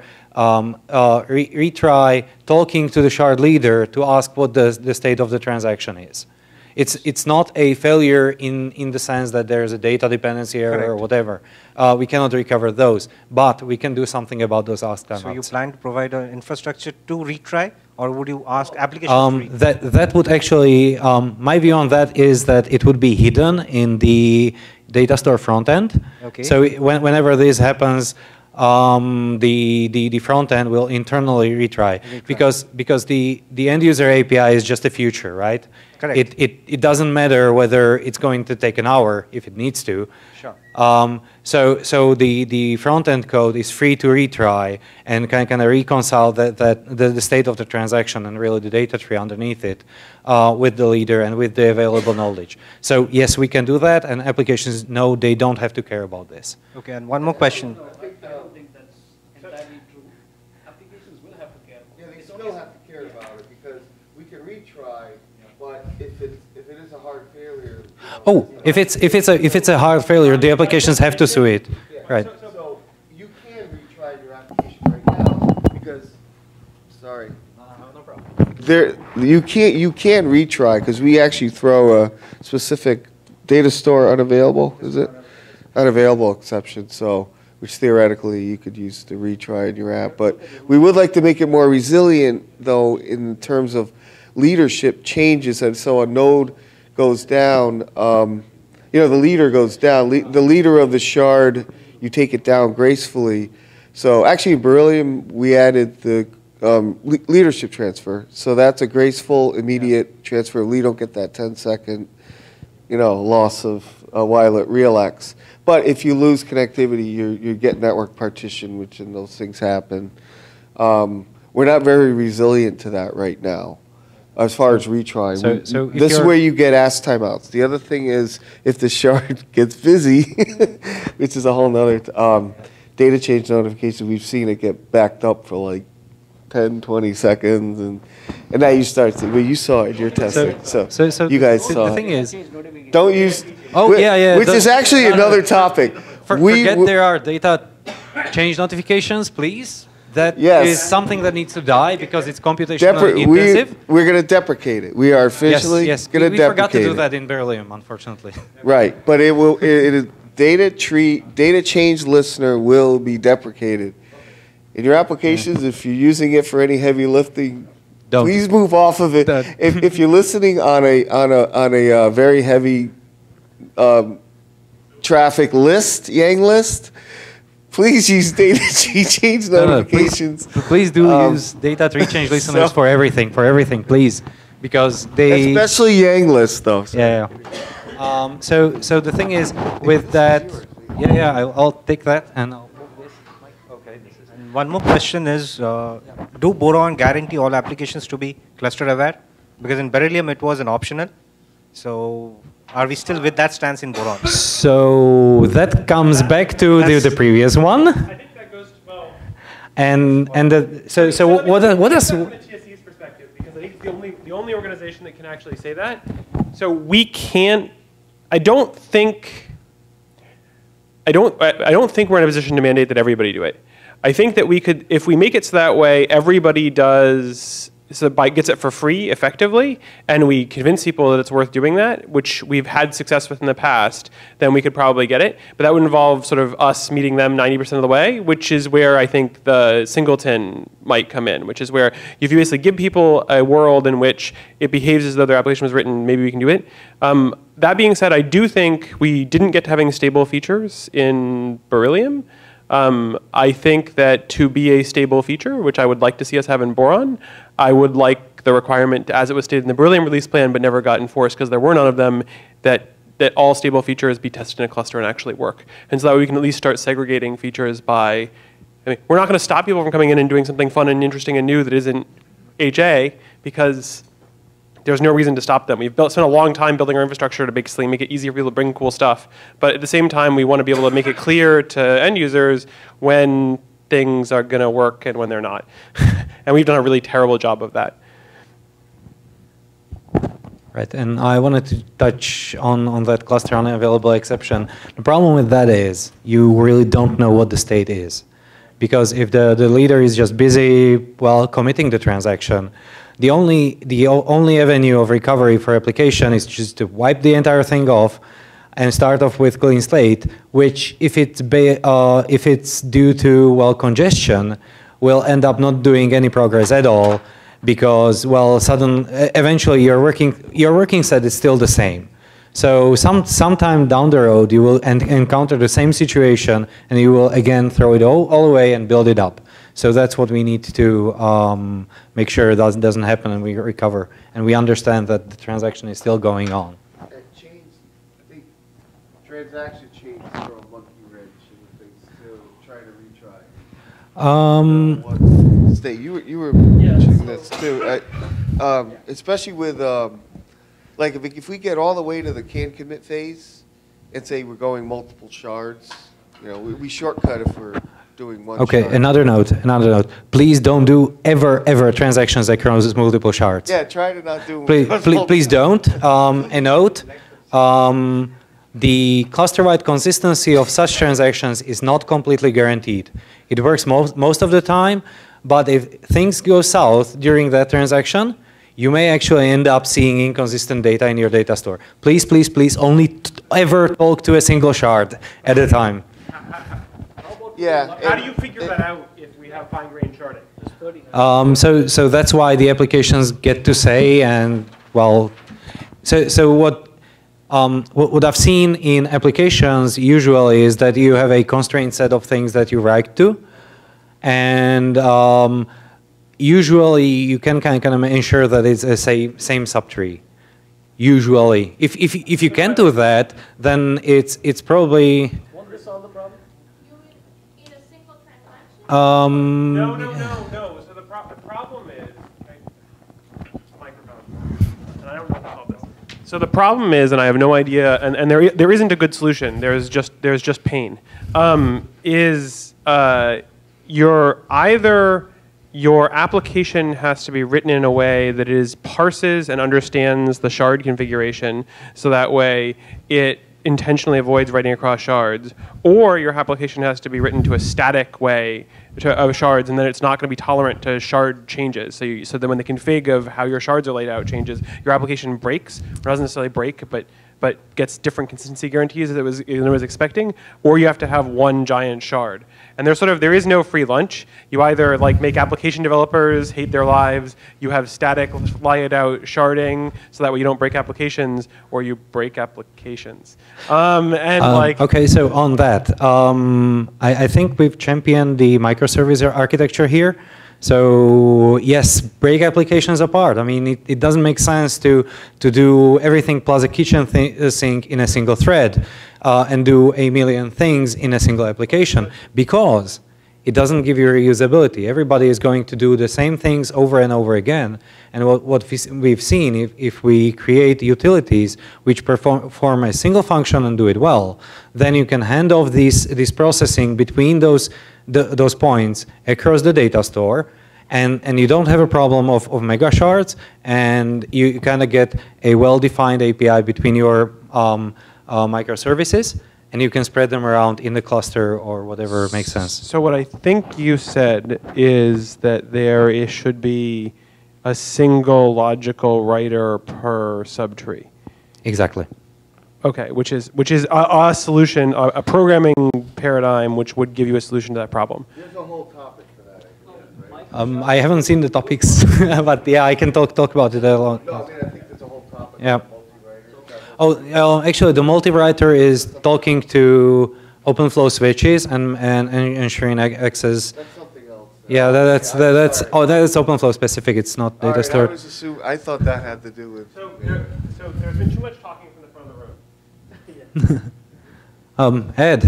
S1: retry talking to the shard leader to ask what the state of the transaction is. It's not a failure in the sense that there's a data dependency error or whatever. We cannot recover those, but we can do something about those ask timeouts.
S10: So you plan to provide an infrastructure to retry, or would you ask applications to retry?
S1: That would actually, my view on that is that it would be hidden in the data store front end.
S10: Okay.
S1: So whenever this happens, the front end will internally retry. Because the end user API is just a future, right?
S10: Correct.
S1: It doesn't matter whether it's going to take an hour if it needs to.
S10: Sure.
S1: So the front end code is free to retry and can kind of reconcile the state of the transaction and really the data tree underneath it with the leader and with the available knowledge. So yes, we can do that, and applications know they don't have to care about this.
S10: Okay, and one more question.
S4: I don't think that's entirely true. Applications will have to care.
S2: Yeah, they still have to care about it because we can retry, but if it is a hard failure.
S1: Oh, if it's a hard failure, the applications have to sue it, right?
S2: So you can retry your application right now because, sorry.
S1: No problem.
S2: You can retry because we actually throw a specific data store unavailable, is it? Unavailable exception, so which theoretically you could use to retry in your app. But we would like to make it more resilient, though, in terms of leadership changes, and so a node goes down. The leader goes down. The leader of the shard, you take it down gracefully. So actually, in Beryllium, we added the leadership transfer. So that's a graceful, immediate transfer. We don't get that 10-second, loss of while it reelects. But if you lose connectivity, you get network partition, which and those things happen. We're not very resilient to that right now, as far as retrying.
S1: So
S2: this is where you get ask timeouts. The other thing is if the shard gets busy, which is a whole nother data change notification. We've seen it get backed up for like 10, 20 seconds, and now you start to. Well, you saw it in your testing, so you guys saw
S1: the thing
S2: it.
S1: is,
S2: Don't use.
S1: Oh, yeah.
S2: Which is actually another topic.
S1: Forget there are data change notifications, please. That is something that needs to die because it's computationally intensive.
S2: We're going to deprecate it. We are officially going to deprecate it.
S1: We forgot to do that in Beryllium, unfortunately.
S2: Right, but it will. It is data change listener will be deprecated. In your applications, if you're using it for any heavy lifting, please move off of it. If you're listening on a very heavy traffic list, Yang list, please use data change notifications.
S1: Please do use data tree change listeners for everything, please, because they
S2: especially Yang list though. So.
S1: Yeah. So the thing is with that, I'll take that and I'll move this. Okay, this is.
S10: And one more question is, do Boron guarantee all applications to be cluster aware? Because in Beryllium it was an optional. So are we still with that stance in Boron?
S1: So that comes back to the previous one.
S3: I think that goes well.
S1: So what is
S3: From the TSE's perspective, because I think it's the only organization that can actually say that. So we can't. I don't think we're in a position to mandate that everybody do it. I think that we could, if we make it so that way, everybody does. So gets it for free effectively, and we convince people that it's worth doing that, which we've had success with in the past, then we could probably get it. But that would involve sort of us meeting them 90% of the way, which is where I think the singleton might come in, which is where if you basically give people a world in which it behaves as though their application was written, maybe we can do it. That being said, I do think we didn't get to having stable features in Beryllium. I think that to be a stable feature, which I would like to see us have in Boron, I would like the requirement, as it was stated in the Beryllium release plan, but never got enforced because there were none of them, that all stable features be tested in a cluster and actually work. And so that we can at least start segregating features by, I mean, we're not going to stop people from coming in and doing something fun and interesting and new that isn't HA, because there's no reason to stop them. We've spent a long time building our infrastructure to basically make it easier for people to bring cool stuff. But at the same time, we want to be able to make it clear to end users when things are going to work and when they're not. And we've done a really terrible job of that.
S1: Right, and I wanted to touch on that cluster unavailable exception. The problem with that is you really don't know what the state is. Because if the leader is just busy, well, committing the transaction, the only avenue of recovery for application is just to wipe the entire thing off and start off with clean slate, which if it's due to, well, congestion, will end up not doing any progress at all, because, well, eventually your working set is still the same. So sometime down the road you will encounter the same situation and you will again throw it all away and build it up. So that's what we need to make sure it doesn't happen and we recover. And we understand that the transaction is still going on.
S2: Chains, I think transaction chains throw a monkey wrench in things too, trying to retry. Stay, you were mentioning this too, especially with like if we get all the way to the can commit phase and say we're going multiple shards, you know, we shortcut if we're doing one
S1: Okay,
S2: shard.
S1: another note. Please don't do ever transactions that cross multiple shards.
S2: Yeah, try to not do
S1: Please don't. A note, the cluster-wide consistency of such transactions is not completely guaranteed. It works most of the time, but if things go south during that transaction, you may actually end up seeing inconsistent data in your data store. Please, please, please only ever talk to a single shard at a time.
S2: Yeah.
S3: How do you figure that out if we have fine-grained sharding?
S1: So that's why the applications get to say, and well, so what I've seen in applications usually is that you have a constrained set of things that you write to, and usually you can kind of ensure that it's a same subtree. Usually, if you can do that, then it's probably.
S3: Won't this solve the problem?
S11: In a single transaction?
S3: No. So the problem is, microphone, and I don't know how to solve this. So the problem is, and I have no idea, and there isn't a good solution. There's just pain. Your application has to be written in a way that it parses and understands the shard configuration, so that way it intentionally avoids writing across shards, or your application has to be written to a static way of shards, and then it's not going to be tolerant to shard changes. So then when the config of how your shards are laid out changes, your application breaks, or doesn't necessarily break, but
S9: but gets different consistency guarantees than it was expecting, or you have to have one giant shard. And there is no free lunch. You either like make application developers hate their lives, you have static, lie it out sharding, so that way you don't break applications, or you break applications.
S1: Okay, so on that, I think we've championed the microservice architecture here. So yes, break applications apart. I mean, it doesn't make sense to do everything plus a kitchen sink in a single thread and do a million things in a single application, because it doesn't give you reusability. Everybody is going to do the same things over and over again. And what we've seen, if we create utilities which perform a single function and do it well, then you can hand off this processing between those points across the data store, and you don't have a problem of mega shards, and you kind of get a well-defined API between your microservices, and you can spread them around in the cluster or whatever makes sense.
S9: So what I think you said is that there should be a single logical writer per subtree.
S1: Exactly.
S9: Okay, which is a solution, a programming paradigm which would give you a solution to that problem.
S2: There's a whole topic for that, I guess, right?
S1: I haven't seen the topics, but yeah, I can talk about it a lot.
S2: No, I mean, I think there's a whole topic.
S1: Yeah.
S2: Multi-writer.
S1: Actually, the multi-writer is talking to OpenFlow switches and ensuring access.
S2: That's something else.
S1: Yeah, that's OpenFlow specific. It's not data store.
S2: I thought that had to do with.
S3: So there's been too much talking from the front of the room.
S1: Ed.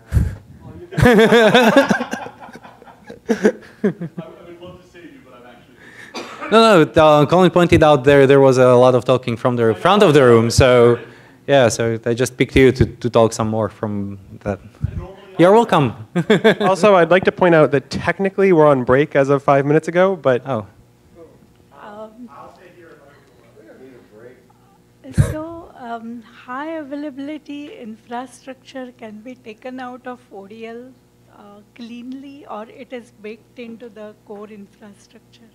S3: I would love to save you, but I'm actually.
S1: No, Colin pointed out there was a lot of talking from the front of the room, so yeah, so I just picked you to talk some more from that. You're welcome.
S9: Also, I'd like to point out that technically we're on break as of 5 minutes ago, but
S1: oh.
S3: I'll stay here if I
S2: need a break.
S12: So, high availability infrastructure can be taken out of ODL cleanly, or it is baked into the core infrastructure?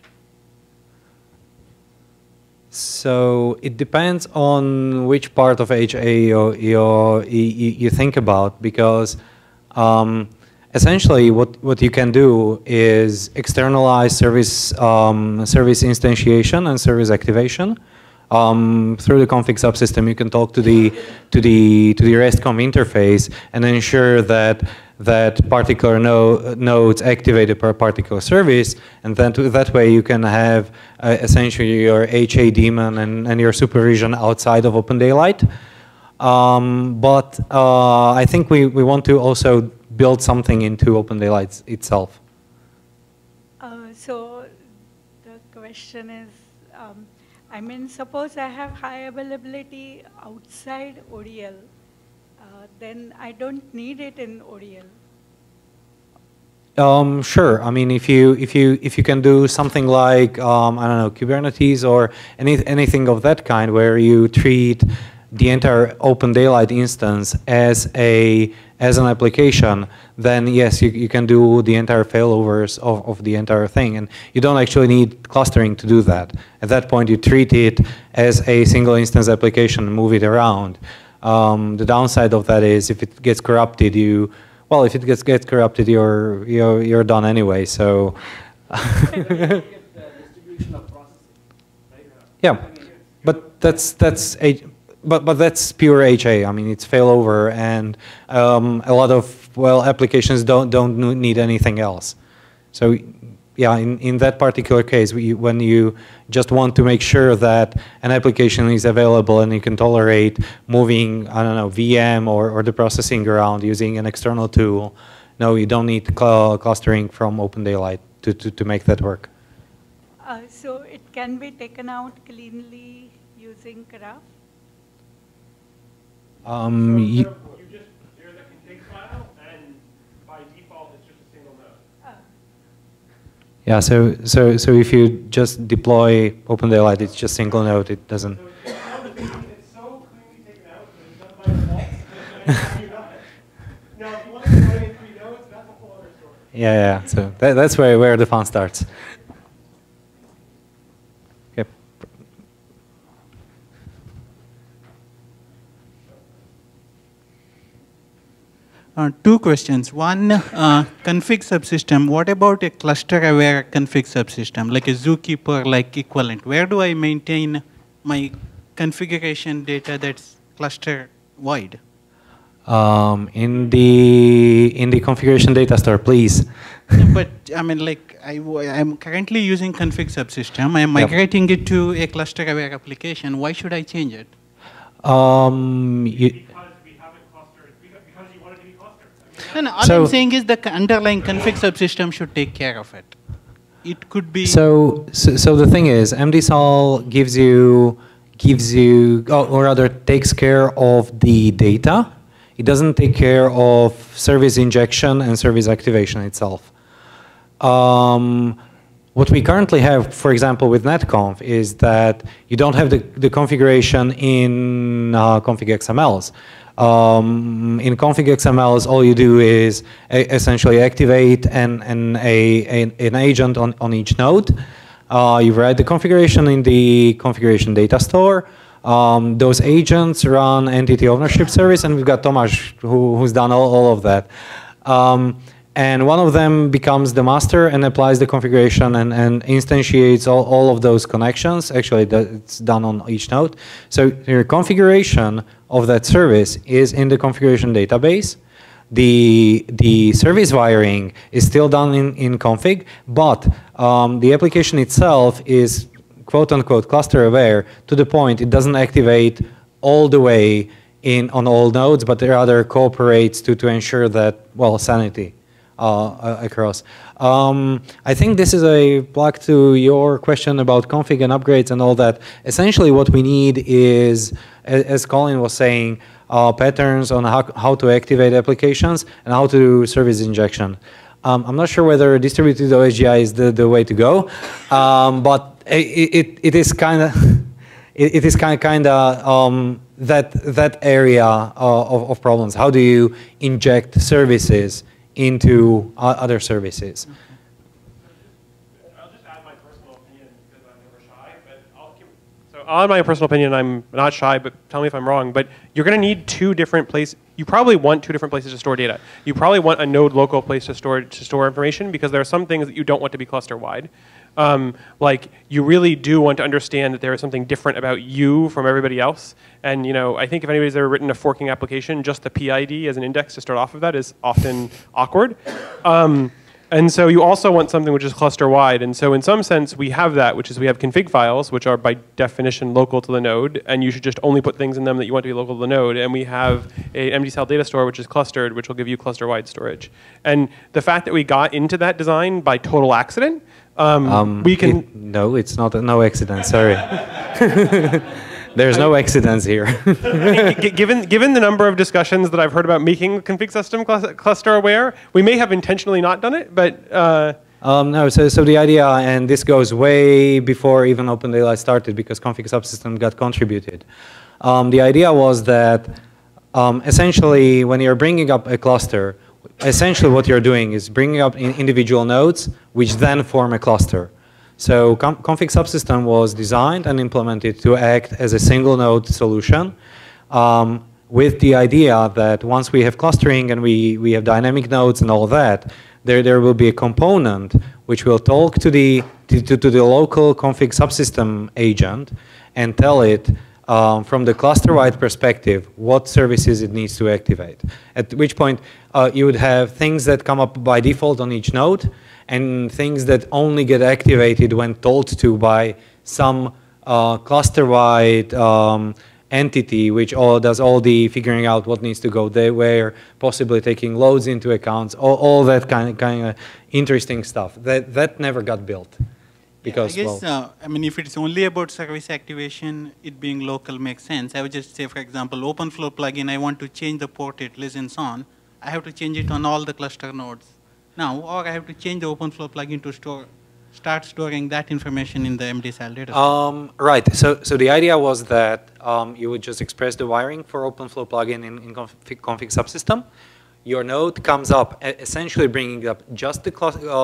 S1: So it depends on which part of HA you think about, because essentially what you can do is externalize service instantiation and service activation. Through the config subsystem, you can talk to the RESTCOM interface and ensure that particular nodes activated per particular service, and then that way you can have essentially your HA daemon and your supervision outside of OpenDaylight. But I think we want to also build something into OpenDaylight itself.
S12: So the question is, I mean, suppose I have high availability outside ODL, then I don't need it in ODL.
S1: Sure. I mean, if you can do something like I don't know, Kubernetes or anything of that kind, where you treat the entire OpenDaylight instance as an application, then yes, you can do the entire failovers of the entire thing, and you don't actually need clustering to do that. At that point, you treat it as a single instance application and move it around. The downside of that is if it gets corrupted, if it gets corrupted, you're done anyway. So. Yeah, but that's pure HA. I mean, it's failover, and a lot of applications don't need anything else. So yeah, in that particular case, when you just want to make sure that an application is available and you can tolerate moving, I don't know, VM or the processing around using an external tool, no, you don't need clustering from OpenDaylight to make that work.
S12: So it can be taken out cleanly using Graph?
S3: You just clear the config file, and by default, it's just a single node.
S1: Yeah, so if you just deploy OpenDaylight, it's just single node. It doesn't.
S3: It's so cleanly taken out that it's done by default. Now, if you want to do 3 nodes, that's a whole other story.
S1: Yeah. So that's where the fun starts. Okay.
S13: Two questions. One, config subsystem. What about a cluster-aware config subsystem, like a Zookeeper-like equivalent? Where do I maintain my configuration data that's cluster-wide?
S1: In the configuration data store, please.
S13: But I mean, like I'm currently using config subsystem. I'm migrating it to a cluster-aware application. Why should I change it? No, all I'm saying is the underlying config subsystem should take care of it. It could be.
S1: So the thing is, MDSAL gives you, or rather takes care of the data. It doesn't take care of service injection and service activation itself. What we currently have, for example, with netconf, is that you don't have the configuration in config XMLs. In config XMLs, all you do is essentially activate an agent on each node. You write the configuration in the configuration data store. Those agents run entity ownership service, and we've got Tomasz who's done all of that. And one of them becomes the master and applies the configuration and instantiates all of those connections. Actually, it's done on each node. So your configuration of that service is in the configuration database. The service wiring is still done in config, but the application itself is quote-unquote cluster aware to the point it doesn't activate all the way on all nodes, but rather cooperates to ensure that, well, sanity across. I think this is a plug to your question about config and upgrades and all that. Essentially what we need is, as Colin was saying, patterns on how to activate applications and how to do service injection. I'm not sure whether distributed OSGI is the way to go, but it is kind of that area of problems. How do you inject services into other services?
S9: I'll just add my personal opinion because I'm never shy, but so on my personal opinion, I'm not shy, but tell me if I'm wrong, but you're going to need two different places. You probably want two different places to store data. You probably want a node local place to store information because there are some things that you don't want to be cluster-wide. Like you really do want to understand that there is something different about you from everybody else. And I think if anybody's ever written a forking application, just the PID as an index to start off of that is often awkward. And so you also want something which is cluster-wide. And so in some sense, we have that, which is we have config files, which are by definition local to the node, and you should just only put things in them that you want to be local to the node. And we have a MDSAL data store, which is clustered, which will give you cluster-wide storage. And the fact that we got into that design by total accident, we can...
S1: No, it's not no accident, sorry. There's no accidents here.
S9: Given the number of discussions that I've heard about making the config system cluster aware, we may have intentionally not done it, but...
S1: No, so the idea, and this goes way before even OpenDaylight started because config subsystem got contributed. The idea was that essentially when you're bringing up a cluster, essentially what you're doing is bringing up individual nodes which then form a cluster. So config subsystem was designed and implemented to act as a single node solution with the idea that once we have clustering and we have dynamic nodes and all that, there will be a component which will talk to the local config subsystem agent and tell it from the cluster-wide perspective what services it needs to activate. At which point you would have things that come up by default on each node and things that only get activated when told to by some cluster-wide entity which does all the figuring out what needs to go there, where, possibly taking loads into account, all that kind of interesting stuff. That never got built. Because,
S13: I guess, I mean, if it's only about service activation, it being local makes sense. I would just say, for example, OpenFlow plugin, I want to change the port it listens on. I have to change it on all the cluster nodes now, or I have to change the OpenFlow plugin to start storing that information in the MDSAL data.
S1: Right. So the idea was that you would just express the wiring for OpenFlow plugin in config subsystem. Your node comes up, essentially bringing up just the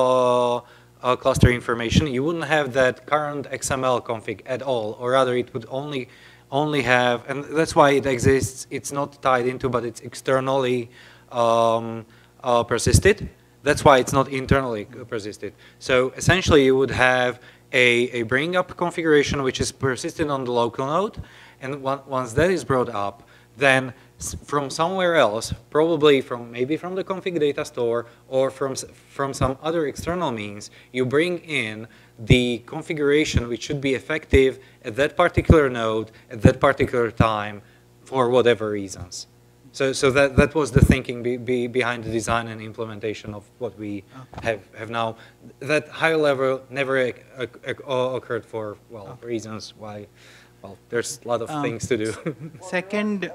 S1: cluster information. You wouldn't have that current XML config at all, or rather it would only have, and that's why it exists. It's not tied into, but it's externally persisted. That's why it's not internally persisted. So essentially, you would have a bring up configuration which is persisted on the local node, and once that is brought up, then from somewhere else, probably maybe from the config data store or from some other external means, you bring in the configuration which should be effective at that particular node at that particular time for whatever reasons. So that was the thinking behind the design and implementation of what we have now. That higher level never occurred for, well, reasons why. Well, there's a lot of things to do.
S13: Second.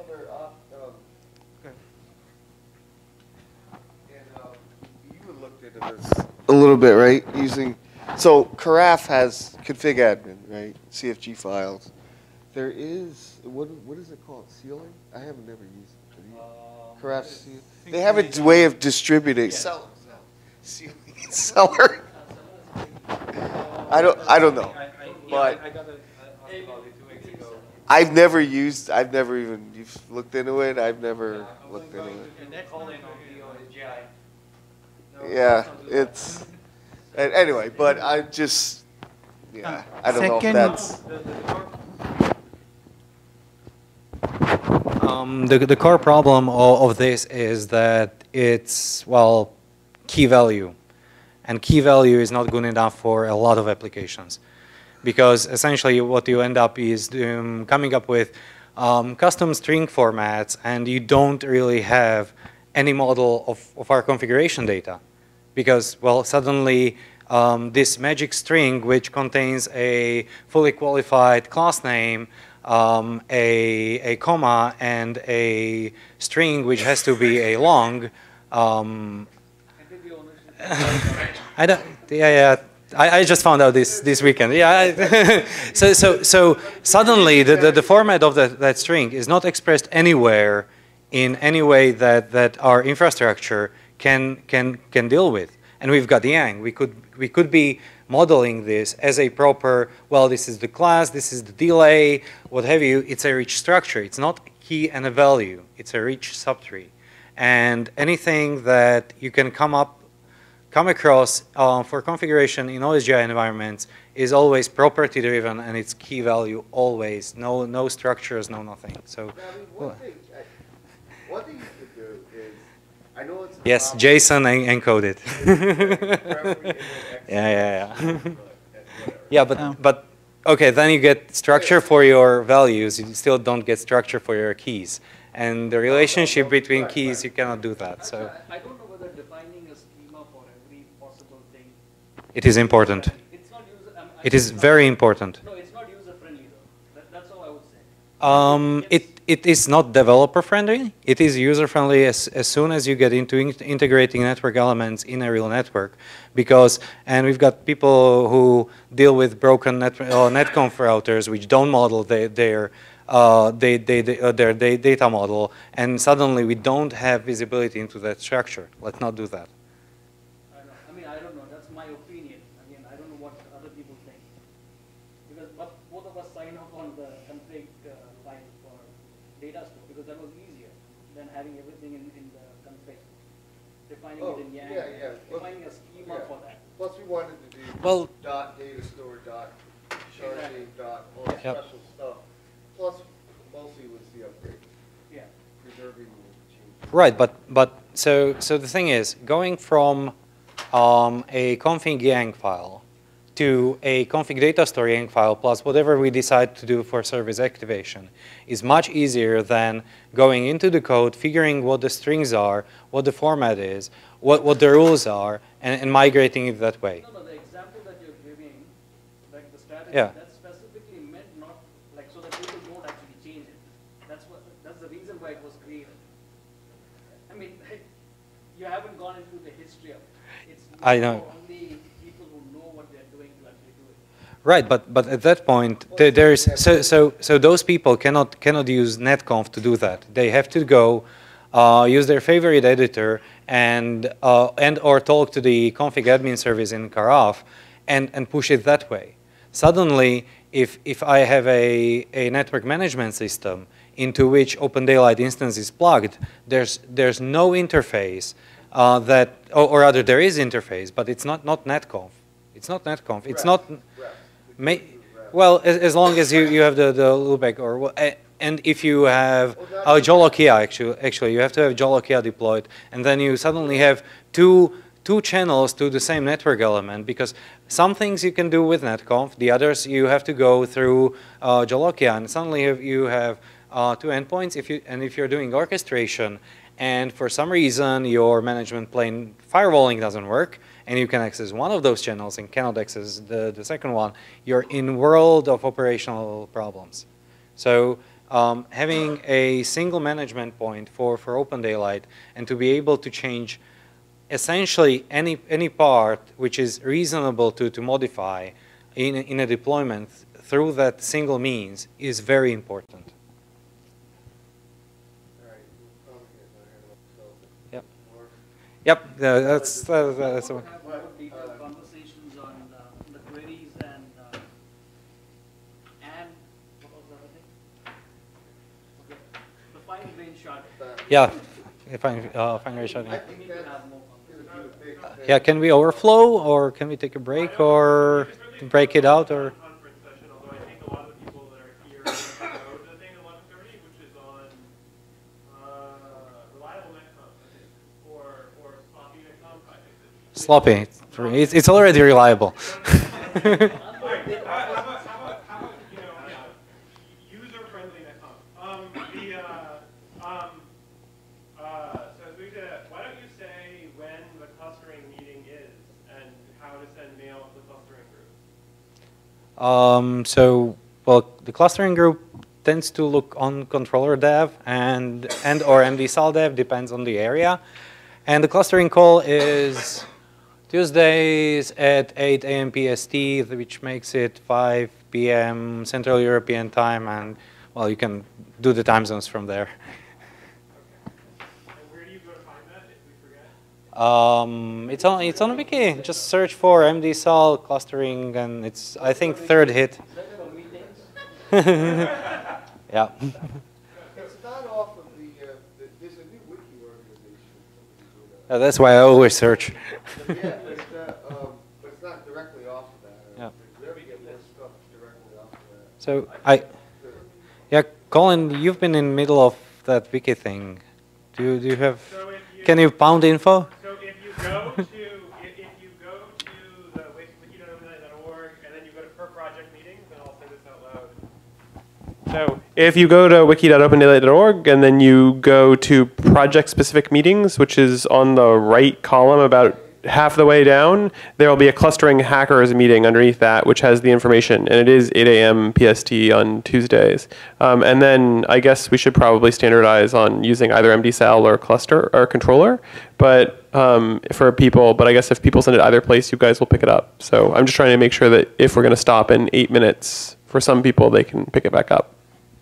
S2: You looked into this a little bit, right? So Carafe has config admin, right? CFG files. There is, what is it called? Sealing? I have never used it. Carafe, they have a way of distributing. Seller. I don't know. But I've never even, you've looked into it? I've never looked into it. Yeah, it's, anyway, but I just, yeah, I don't know if that's.
S1: The core problem of this is that it's, well, key value. And key value is not good enough for a lot of applications. Because essentially what you end up is coming up with custom string formats, and you don't really have any model of our configuration data. Because, well, suddenly this magic string, which contains a fully qualified class name, a comma, and a string which has to be a long. I don't. Yeah. I just found out this weekend. Yeah. so suddenly the format of that string is not expressed anywhere in any way that our infrastructure can deal with. And we've got Yang. We could be modeling this as a proper, well, this is the class, this is the delay, what have you. It's a rich structure. It's not a key and a value. It's a rich subtree. And anything that you can come across for configuration in OSGI environments is always property driven, and it's key value always. No structures, no nothing. So.
S2: One thing you could do is, I know it's
S1: yes, JSON encoded. Yeah. Yeah, but okay, then you get structure for your values. You still don't get structure for your keys, and the relationship between keys, you cannot do that. So.
S4: I don't know whether defining a schema for every possible thing.
S1: It is important.
S4: It's not
S1: it is very important.
S4: No, it's not user friendly though. That's all I would say.
S1: It is not developer friendly. It is user friendly as soon as you get into integrating network elements in a real network, and we've got people who deal with broken netconf routers which don't model their data model, and suddenly we don't have visibility into that structure. Let's not do that.
S4: I don't know. That's my opinion. Again, I don't know what other people think. Because both of us sign up on the config file for data store because that was easier than having everything in the config. Defining it in Yang, defining a schema for that.
S2: Plus we wanted to do dot data store, dot sharding, dot all the special stuff. Plus mostly was the upgrade.
S4: Yeah.
S2: Preserving the change.
S1: Right, but so the thing is, going from a config Yang file to a config data store Yang file plus whatever we decide to do for service activation is much easier than going into the code, figuring what the strings are, what the format is, what the rules are, and migrating it that way.
S4: No, the example that you're giving, like the strategy,
S1: Yeah.
S4: that's specifically meant not like so that people don't actually change it. That's the reason why it was created. I mean, you haven't gone into the history of it. It's
S1: I know.
S4: only people who know what they're doing to actually do it.
S1: Right, but at that point, there's so those people cannot use netconf to do that. They have to go use their favorite editor and or talk to the config admin service in Carafe and push it that way. Suddenly, if I have a network management system into which Open Daylight instance is plugged, there's no interface or rather there is interface, but it's not netconf. It's not netconf. It's not. Well, as long as you have the loopback and if you have Jolokia, actually you have to have Jolokia deployed, and then you suddenly have two channels to the same network element, because some things you can do with netconf, the others you have to go through Jolokia, and suddenly you have two endpoints. If you're doing orchestration, and for some reason your management plane firewalling doesn't work, and you can access one of those channels and cannot access the second one, you're in world of operational problems. So having a single management point for Open Daylight, and to be able to change essentially any part which is reasonable to modify in a deployment through that single means is very important. Yep, that's one.
S4: Conversations on the queries and what was the other thing? Okay. The fine-grained sharding.
S1: Yeah, fine-grained sharding. Yeah, can we overflow, or can we take a break, or break it out, or? Sloppy. It's already reliable.
S3: User-friendly netconf. So why don't you say when the clustering meeting is and how to send mail to the clustering group?
S1: Well, the clustering group tends to look on controller dev and or MDSAL dev, depends on the area. And the clustering call is Tuesdays at 8 a.m. PST, which makes it 5 p.m. Central European time, and well, you can do the time zones from there.
S3: And where do you go to find that if we forget?
S1: It's on Wiki. Just search for MDSAL clustering, and it's, I think, third hit. Yeah.
S2: It's not off of there's a new wiki organization.
S1: That's why I always search.
S2: Yeah, but it's not directly off of that.
S1: Yeah.
S2: We get more stuff directly off of that.
S1: So yeah, Colin, you've been in the middle of that wiki thing. Do you have? Can you pound info?
S3: So if you go to the wiki.opendaily.org and then you go to per project meetings, then I'll say this out loud.
S9: So if you go to wiki.opendaily.org and then you go to project-specific meetings, which is on the right column about half the way down, there will be a clustering hackers meeting underneath that, which has the information, and it is 8 a.m. PST on Tuesdays. And then I guess we should probably standardize on using either MDSAL or cluster or controller, but for people. But I guess if people send it either place, you guys will pick it up. So I'm just trying to make sure that if we're going to stop in 8 minutes, for some people, they can pick it back up.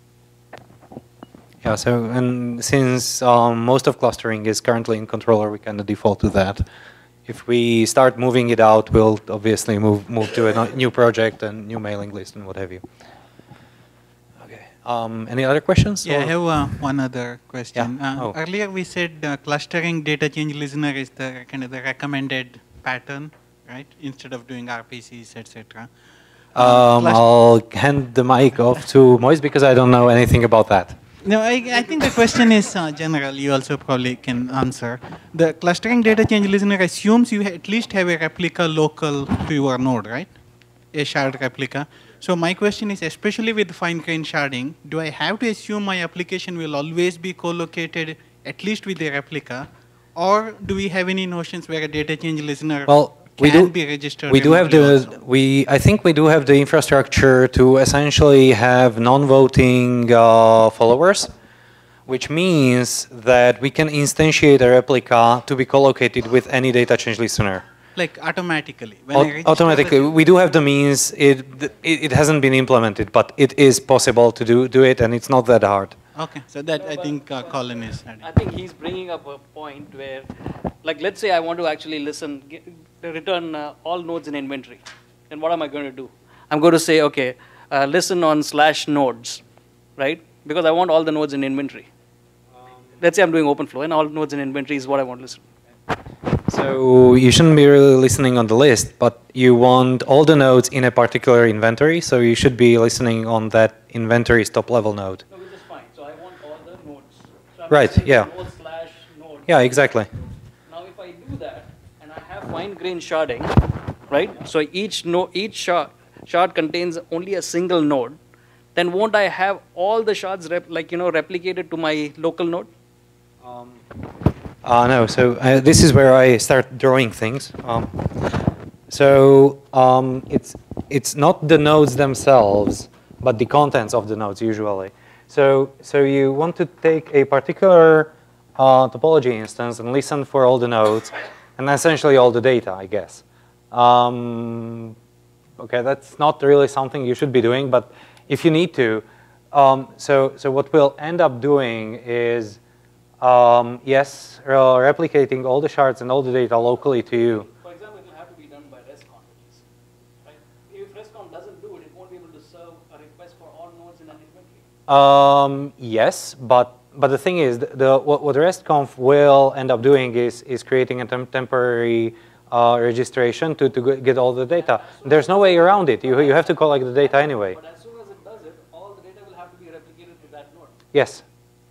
S1: Yeah. So and since most of clustering is currently in controller, we kind of default to that. If we start moving it out, we'll obviously move to a new project and new mailing list and what have you. Okay. Any other questions?
S13: Yeah, I have one other question.
S1: Yeah.
S13: Earlier we said clustering data change listener is the kind of the recommended pattern, right? Instead of doing RPCs, etc.
S1: I'll hand the mic off to Moise because I don't know anything about that.
S13: No, I think the question is general. You also probably can answer. The clustering data change listener assumes you at least have a replica local to your node, right? A shared replica. So my question is, especially with fine-grained sharding, do I have to assume my application will always be co-located at least with a replica, or do we have any notions where a data change listener can be registered?
S1: We do have I think we do have the infrastructure to essentially have non-voting followers, which means that we can instantiate a replica to be co-located with any data change listener.
S13: Like automatically?
S1: Automatically. We do have the means. It hasn't been implemented, but it is possible to do it, and it's not that hard.
S13: Okay, so that I think Colin is adding.
S4: I think he's bringing up a point where, like, let's say I want to actually return all nodes in inventory. Then what am I going to do? I'm going to say, okay, listen on /nodes, right? Because I want all the nodes in inventory. Let's say I'm doing OpenFlow and all nodes in inventory is what I want to listen.
S1: So you shouldn't be really listening on the list, but you want all the nodes in a particular inventory, so you should be listening on that inventory's top level node.
S4: No, which is fine. So I want all the nodes. So I'm
S1: Right, yeah.
S4: node/node.
S1: Yeah, exactly.
S4: Now if I do that and I have fine-grained sharding, right? So each shard contains only a single node, then won't I have all the shards replicated to my local node?
S1: No, so this is where I start drawing things. It's not the nodes themselves, but the contents of the nodes usually. So you want to take a particular topology instance and listen for all the nodes, and essentially all the data, I guess. Okay, that's not really something you should be doing, but if you need to, so what we'll end up doing is, yes, replicating all the shards and all the data locally to you.
S4: For example, it will have to be done by RESTCON, right? If RESTCON doesn't do it, it won't be able to serve a request for all nodes in an inventory.
S1: Yes, but the thing is, what RESTConf will end up doing is creating a temporary registration to get all the data. There's no way around it. You have to collect the data anyway.
S4: But as soon as it does it, all the data will have to be replicated to that node.
S1: Yes.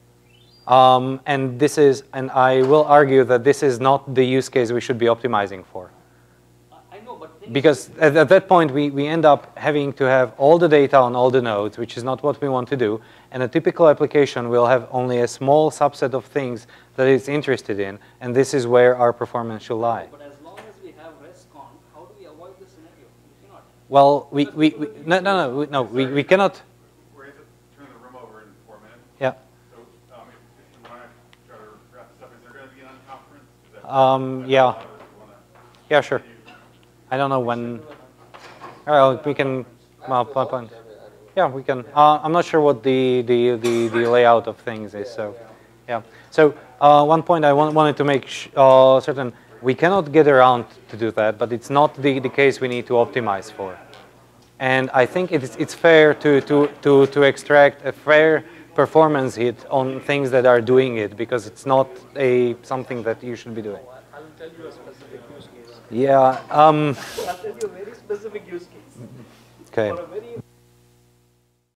S1: And I will argue that this is not the use case we should be optimizing for.
S4: I know, but
S1: because at that point we end up having to have all the data on all the nodes, which is not what we want to do. And a typical application will have only a small subset of things that it's interested in, and this is where our performance should lie.
S4: But as long as we have RESTCon, how do we avoid this scenario? We cannot.
S1: Well, we cannot.
S14: We're going to turn the room over in 4 minutes.
S1: Yeah.
S14: So if you want to try to wrap this up, is there going to be another conference?
S1: Yeah. Yeah, sure. I don't know when. Well, we can. Well, yeah, we can. I'm not sure what the layout of things is. So, yeah. So one point I wanted to make certain: we cannot get around to do that, but it's not the case we need to optimize for. And I think it's fair to extract a fair performance hit on things that are doing it, because it's not something that you should be doing.
S4: I will tell you a specific use case.
S1: Yeah.
S4: I'll tell you a very specific use case.
S1: Okay.